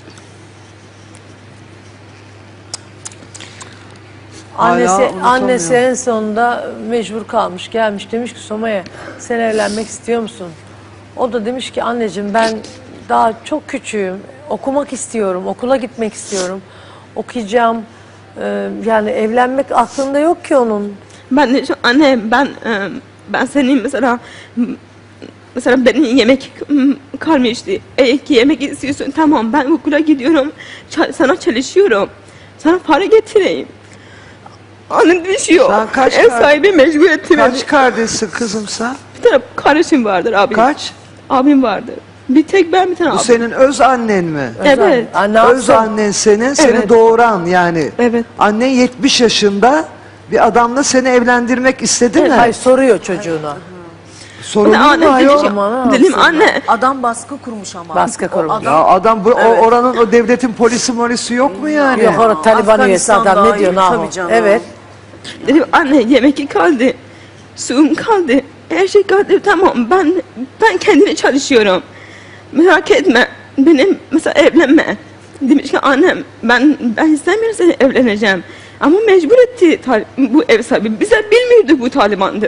Annesi, Hala unutamıyorum. annesi en sonunda mecbur kalmış gelmiş demiş ki Soma'ya sen evlenmek istiyor musun? O da demiş ki anneciğim ben daha çok küçüğüm okumak istiyorum okula gitmek istiyorum okuyacağım Ee, yani evlenmek aklında yok ki onun. ben de şu- anne ben e, ben senin mesela mesela benim yemek m, kalmıştı. Eğer ki yemek istiyorsun tamam ben okula gidiyorum. ça- sana çalışıyorum. Sana para getireyim. Annem düşüyor. Sen kaç Ev kar- sahibi mecbur etti beni. Kaç kardeşsin kızım sen? Bir tane kardeşim vardır abi. Kaç? Abim vardır. Bir tek ben bir tane Bu abim. senin öz annen mi? Evet. Anne Öz annen senin, seni Evet. doğuran yani. Evet. Annen yetmiş yaşında bir adamla seni evlendirmek istedi mi? Hayır soruyor çocuğuna. Sorun mu Anne ayol? dedim, Aman, dedim anne Adam baskı kurmuş ama. Baskı kurmuş. O adam- Ya adam bu o, oranın o devletin polisi molisi yok mu yani? Yok orada Taliban üyesi adam Afganistan'da ne diyor hayır, Nahu? tabii canım. Evet. dedim anne yemek kaldı. Suyum kaldı. Her şey kaldı tamam ben ben kendine çalışıyorum. Merak etme. Benim mesela evlenme. Demiş ki annem ben ben istemiyorum seni evleneceğim. Ama mecbur etti tal- bu ev sahibi. Bize bilmiyorduk bu Taliban'dı.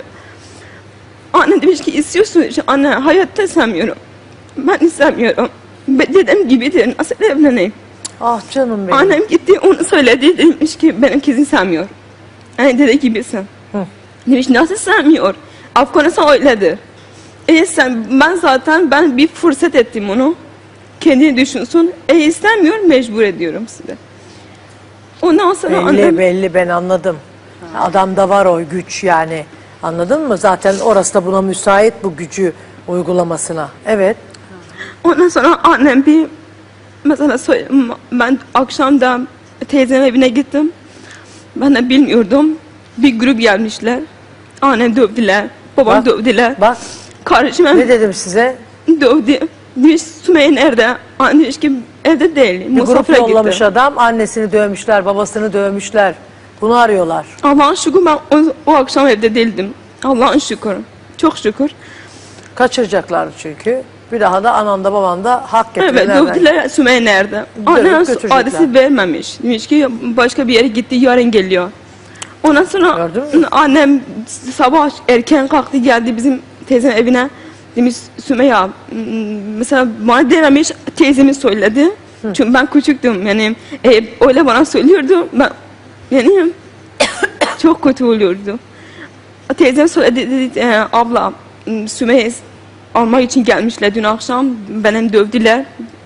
Anne demiş ki istiyorsun. İşte, anne hayatta istemiyorum. Ben istemiyorum. Be- Dedem gibidir. Nasıl evleneyim? Ah canım benim. Annem gitti onu söyledi. Demiş ki benim kızım sevmiyor. Yani dede gibisin. Demiş nasıl sevmiyor? Afganistan öyledir. E sen, ben zaten ben bir fırsat ettim onu. Kendini düşünsün. E istemiyor mecbur ediyorum size. Ondan sonra Belli annem belli ben anladım. Adamda var o güç yani. Anladın mı? Zaten orası da buna müsait bu gücü uygulamasına. Evet. ondan sonra annem bir mesela söyle- ben akşamda teyzemin evine gittim. Ben de bilmiyordum. Bir grup gelmişler. Annem dövdüler. Babam Bak. dövdüler. Bak Kardeşim ne dedim size? dövdü. Demiş Sümeyye nerede? Anne demiş ki evde değil. Bir grup Musafir'e yollamış gitti. adam. Annesini dövmüşler, babasını dövmüşler. Bunu arıyorlar. Allah'ın şükür ben o, o akşam evde değildim. Allah'ın şükür. Çok şükür. Kaçıracaklar çünkü. Bir daha da ananda babanda hak Evet getirirler. dövdüler Sümeyye nerede? Dövüp Anne götürecekler. adresi vermemiş. Demiş ki başka bir yere gitti yarın geliyor. Ondan sonra Gördün mü? annem sabah erken kalktı geldi bizim teyzenin evine. Demiş Sümeyye m- mesela bana dememiş teyzemi söyledi. Çünkü ben küçüktüm yani e, öyle bana söylüyordu. Ben yani çok kötü oluyordu. Teyzem söyledi dedi, e, abla m, Sümeyye almak için gelmişler dün akşam. Benim dövdüler.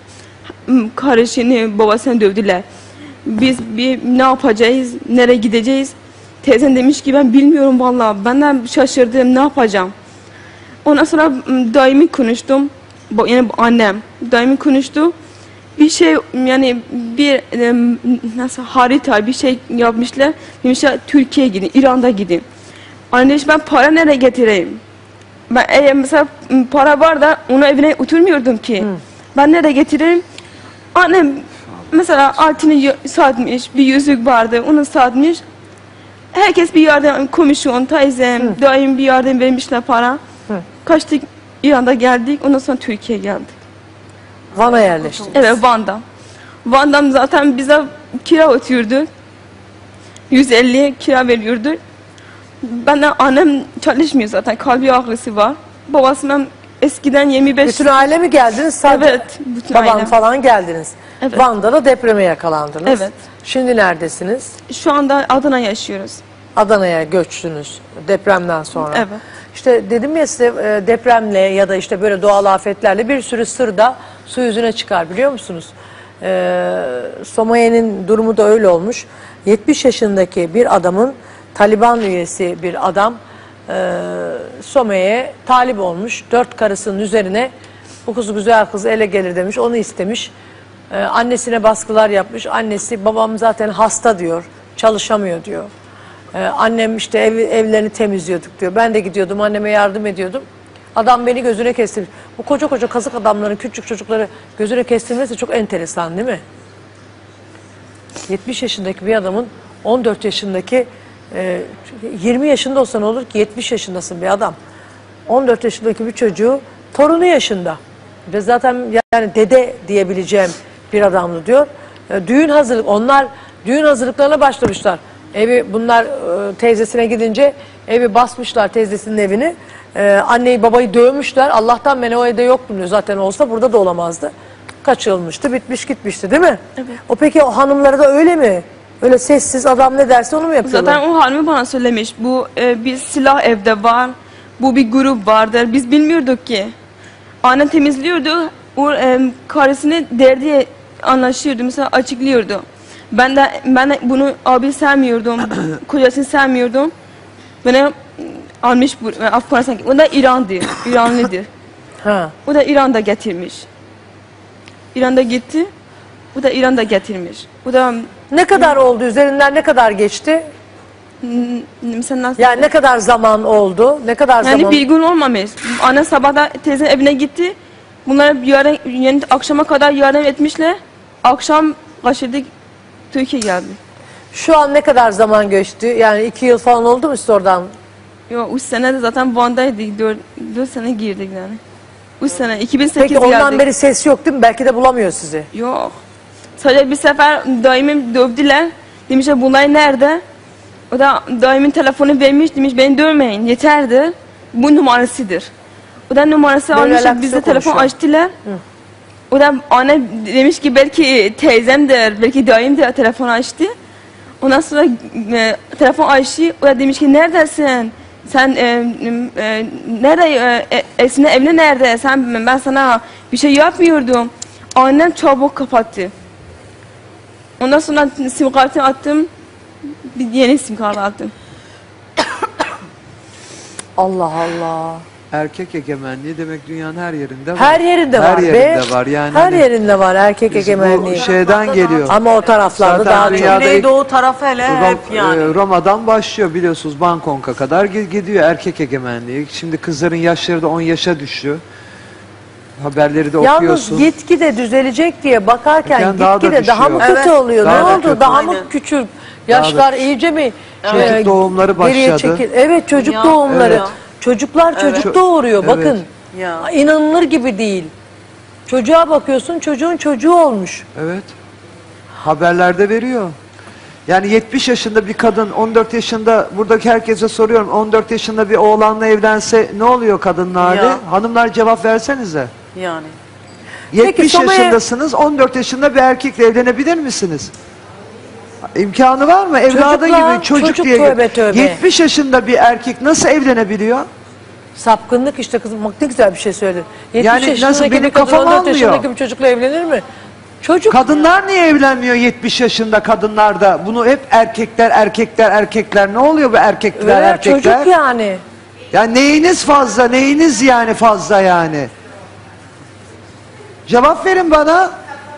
M, Kardeşini babasını dövdüler. Biz bir ne yapacağız, nereye gideceğiz? Teyzem demiş ki ben bilmiyorum vallahi. Ben de şaşırdım ne yapacağım. Ondan sonra m, daimi konuştum. Bu- Yani bu annem daimi konuştu. Bir şey yani bir e, nasıl harita bir şey yapmışlar. Demişler Türkiye'ye gidin, İran'da gidin. Anne demiş ben para nereye getireyim? Ben eğer mesela m, para var da onu evine oturmuyordum ki. Ben nereye getireyim? Annem mesela altını y- satmış, bir yüzük vardı, onu satmış. Herkes bir yardım, komisyon, teyzem, dayım bir yardım vermişler para. Kaçtık, İran'da geldik, ondan sonra Türkiye'ye geldik. Van'a yerleştin. Evet, Van'dan. Van'dan zaten bize kira ötüyordu. yüz elli kira veriyordu. Ben de annem çalışmıyor zaten, kalbi ağrısı var. Babasından eskiden yirmi beş... Bütün aile mi geldiniz? Sadece Evet, bütün baban aile. falan geldiniz. Evet. Van'da da depreme yakalandınız. Evet. Şimdi neredesiniz? Şu anda Adana yaşıyoruz. Adana'ya göçtünüz depremden sonra. Evet. İşte dedim ya size e, depremle ya da işte böyle doğal afetlerle bir sürü sır da su yüzüne çıkar biliyor musunuz? Ee, Somaye'nin durumu da öyle olmuş. yetmiş yaşındaki bir adamın Taliban üyesi bir adam e, Somaye'ye talip olmuş. Dört karısının üzerine bu kız güzel kız ele gelir demiş. Onu istemiş. Ee, annesine baskılar yapmış. Annesi babam zaten hasta diyor. Çalışamıyor diyor. Ee, annem işte ev, evlerini temizliyorduk diyor. Ben de gidiyordum anneme yardım ediyordum. Adam beni gözüne kestirmiş. Bu koca koca kazık adamların küçük çocukları gözüne kestirmesi çok enteresan değil mi? yetmiş yaşındaki bir adamın on dört yaşındaki e, yirmi yaşında olsa ne olur ki yetmiş yaşındasın bir adam. on dört yaşındaki bir çocuğu torunu yaşında. Ve zaten yani dede diyebileceğim bir adamdı diyor. E, düğün hazırlık onlar düğün hazırlıklarına başlamışlar. Evi bunlar e, teyzesine gidince evi basmışlar teyzesinin evini. E, anneyi babayı dövmüşler. Allah'tan ben o evde yoktum diyor. Zaten olsa burada da olamazdı. Kaçırılmıştı, bitmiş gitmişti değil mi? Evet. O peki o hanımları da öyle mi? Öyle sessiz adam ne derse onu mu yapıyorlar? Zaten o hanımı bana söylemiş. Bu e, bir silah evde var. Bu bir grup vardır. Biz bilmiyorduk ki. Annem temizliyordu. O e, karısını derdi anlaşıyordu. Mesela açıklıyordu. Ben de ben de bunu abi sevmiyordum. Kocasını sevmiyordum. Beni almış bu e, Afganistan. O da İran'dı. İranlıdır. Ha. O da İran'da getirmiş. İran'da gitti. Bu da İran'da getirmiş. Bu da Ne kadar oldu? Üzerinden ne kadar geçti? n- mesela nasıl? Yani ne kadar zaman oldu? Ne kadar Yani zaman? bir gün olmamış. Anne sabahda teyze evine gitti. Bunlara yarın, yani akşama kadar yardım etmişler. Akşam kaçırdık, Türkiye geldi. Şu an ne kadar zaman geçti? Yani iki yıl falan oldu mu siz oradan? Yok, üç sene de zaten Van'daydık. Dört, dört sene girdik yani. Üç sene, iki bin sekiz Peki ondan geldik. beri ses yok değil mi? Belki de bulamıyor sizi. Yok. Sadece bir sefer dayımı dövdüler. Demişler bunlar nerede? O da dayımın telefonu vermiş, demiş beni dövmeyin yeterdi. Bu numarasıdır. O da numarası Böyle almış, alakası bize telefon konuşuyor. açtılar. O da anne demiş ki belki teyzemdir, belki dayımdır telefon açtı. Ondan sonra e, telefon açtı. O da demiş ki neredesin? Sen e, e, nerede? E, Esin'in evine nerede? Sen ben sana bir şey yapmıyordum. Annem çabuk kapattı. Ondan sonra sim kartı attım. Bir yeni sim kartı attım. Allah Allah. Erkek egemenliği demek dünyanın her yerinde var. Her yerinde Her var be. yerinde var yani. Her hani yerinde var erkek biz egemenliği. Bu şeyden geliyor. Ama o taraflarda Zaten daha çok. dünyada- Güneydoğu tarafı hele Rom- hep yani. e, Roma'dan başlıyor biliyorsunuz Bangkok'a kadar gi- gidiyor erkek egemenliği. Şimdi kızların yaşları da on yaşa düşüyor. Haberleri de Yalnız okuyorsun. gitgide düzelecek diye bakarken Yani daha da gitgide daha, mı düşüyor. kötü Evet. oluyor? Daha ne da oldu? kötü. Daha mı Aynen. küçük? Yaşlar iyice mi? Çocuk e, doğumları geriye başladı. çekil- Evet çocuk Ya, doğumları. evet. Çocuklar çocuk Evet. doğuruyor. Evet. Bakın. Ya. İnanılır gibi değil. Çocuğa bakıyorsun çocuğun çocuğu olmuş. Evet. Haberlerde veriyor. Yani yetmiş yaşında bir kadın, on dört yaşında, buradaki herkese soruyorum, on dört yaşında bir oğlanla evlense ne oluyor kadının hali? Ya. Hanımlar cevap versenize. Yani. yetmiş Soma'ya- yaşındasınız, on dört yaşında bir erkekle evlenebilir misiniz? İmkanı var mı? Evladı Çocukla, gibi çocuk, çocuk diye. tövbe tövbe. yetmiş yaşında bir erkek nasıl evlenebiliyor? Sapkınlık işte kızım. Bak ne güzel bir şey söyledin. yetmiş Yani nasıl yaşındaki benim bir kadın kafam on dört almıyor. yaşındaki bir çocukla evlenir mi? Çocuk. Kadınlar niye evlenmiyor yetmiş yaşında kadınlar da? Bunu hep erkekler, erkekler, erkekler. Ne oluyor bu erkekler, Öyle erkekler? çocuk yani. Ya neyiniz fazla, neyiniz yani fazla yani? Cevap verin bana.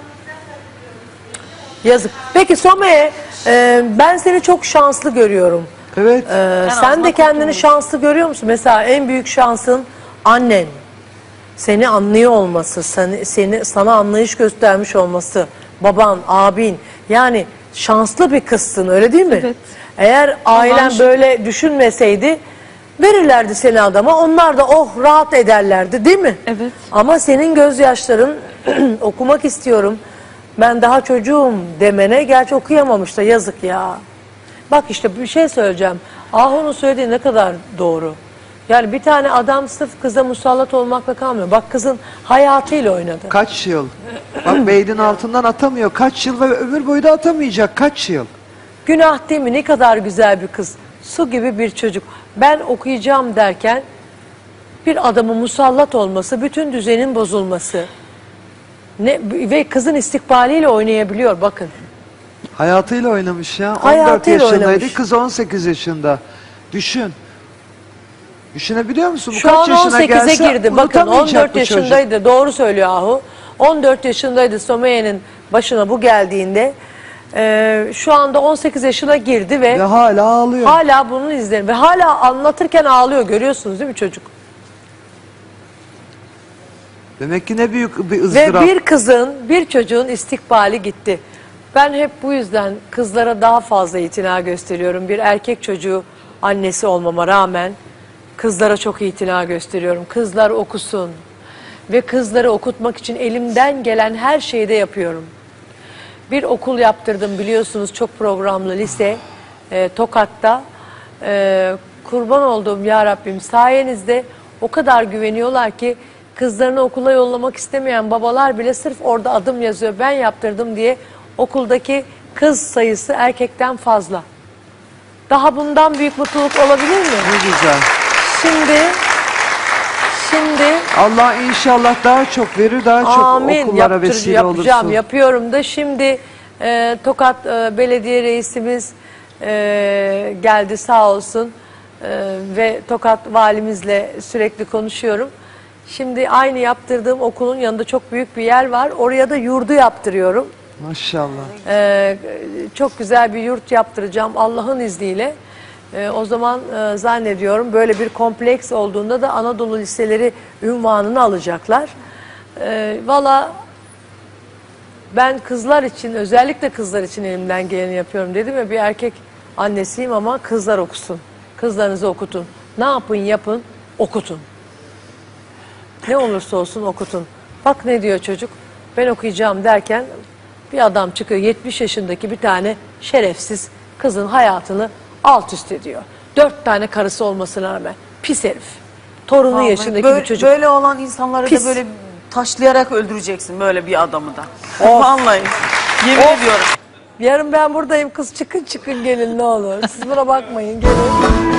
Yazık. Peki Some'ye e, ben seni çok şanslı görüyorum. Evet. E, sen azından de kendini kurtulmuş. şanslı görüyor musun? Mesela en büyük şansın annen. seni anlıyor olması, seni, seni sana anlayış göstermiş olması, baban, abin, yani şanslı bir kızsın, öyle değil mi? Evet. Eğer ailen Allah'ın böyle düşünmeseydi verirlerdi seni adama, onlar da oh rahat ederlerdi, değil mi? Evet. Ama senin gözyaşların okumak istiyorum, ben daha çocuğum demene, gerçi okuyamamış da yazık ya. Bak işte bir şey söyleyeceğim. Ahu'nun söylediği ne kadar doğru. Yani bir tane adam sırf kıza musallat olmakla kalmıyor. Bak kızın hayatıyla oynadı. Kaç yıl? Bak beydin altından atamıyor. Kaç yıl ve ömür boyu da atamayacak. Kaç yıl? Günah değil mi? Ne kadar güzel bir kız. Su gibi bir çocuk. Ben okuyacağım derken bir adamın musallat olması, bütün düzenin bozulması. Ne, ve kızın istikbaliyle oynayabiliyor bakın. Hayatıyla oynamış ya. on dört Hayatıyla yaşındaydı. oynamış. Kız on sekiz yaşında. Düşün. Düşünebiliyor musun? Bu Şu kaç an yaşına on sekize gelse girdi. Bakın unutamayacak on dört bu çocuk. yaşındaydı. Doğru söylüyor Ahu. on dört yaşındaydı Someye'nin başına bu geldiğinde. Ee, şu anda on sekiz yaşına girdi ve, Ve hala ağlıyor. hala bunun izleri. Ve hala anlatırken ağlıyor. Görüyorsunuz değil mi çocuk? Demek ki ne büyük bir Ve ızdırap. bir kızın, bir çocuğun istikbali gitti. Ben hep bu yüzden kızlara daha fazla itina gösteriyorum. Bir erkek çocuğu annesi olmama rağmen kızlara çok itina gösteriyorum. Kızlar okusun. Ve kızları okutmak için elimden gelen her şeyi de yapıyorum. Bir okul yaptırdım biliyorsunuz, çok programlı lise e, Tokat'ta. E, kurban olduğum ya Rabbim sayenizde o kadar güveniyorlar ki kızlarını okula yollamak istemeyen babalar bile sırf orada adım yazıyor, ben yaptırdım diye okuldaki kız sayısı erkekten fazla. Daha bundan büyük mutluluk olabilir mi? Ne güzel. Şimdi, şimdi Allah inşallah daha çok verir, daha çok amin, okullara yaptır, vesile yapacağım, olursun. yapıyorum da şimdi e, Tokat e, Belediye Reisimiz e, geldi sağ olsun e, ve Tokat Valimizle sürekli konuşuyorum. Şimdi aynı yaptırdığım okulun yanında çok büyük bir yer var, oraya da yurdu yaptırıyorum. Maşallah. Ee, çok güzel bir yurt yaptıracağım Allah'ın izniyle. Ee, o zaman e, zannediyorum böyle bir kompleks olduğunda da Anadolu liseleri ünvanını alacaklar. Ee, Valla ben kızlar için, özellikle kızlar için elimden geleni yapıyorum dedim ya, bir erkek annesiyim ama kızlar okusun. Kızlarınızı okutun. Ne yapın yapın, okutun. Ne olursa olsun okutun. Bak ne diyor çocuk, ben okuyacağım derken bir adam çıkıyor, yetmiş yaşındaki bir tane şerefsiz kızın hayatını alt üst ediyor. Dört tane karısı olmasına rağmen pis herif. Torunu Vallahi yaşındaki böyle, bir çocuk. Böyle olan insanları Pis. da böyle taşlayarak öldüreceksin, böyle bir adamı da. Of. Vallahi. Yemin Of. ediyorum. Yarın ben buradayım, kız çıkın çıkın gelin ne olur. Siz buna bakmayın, gelin.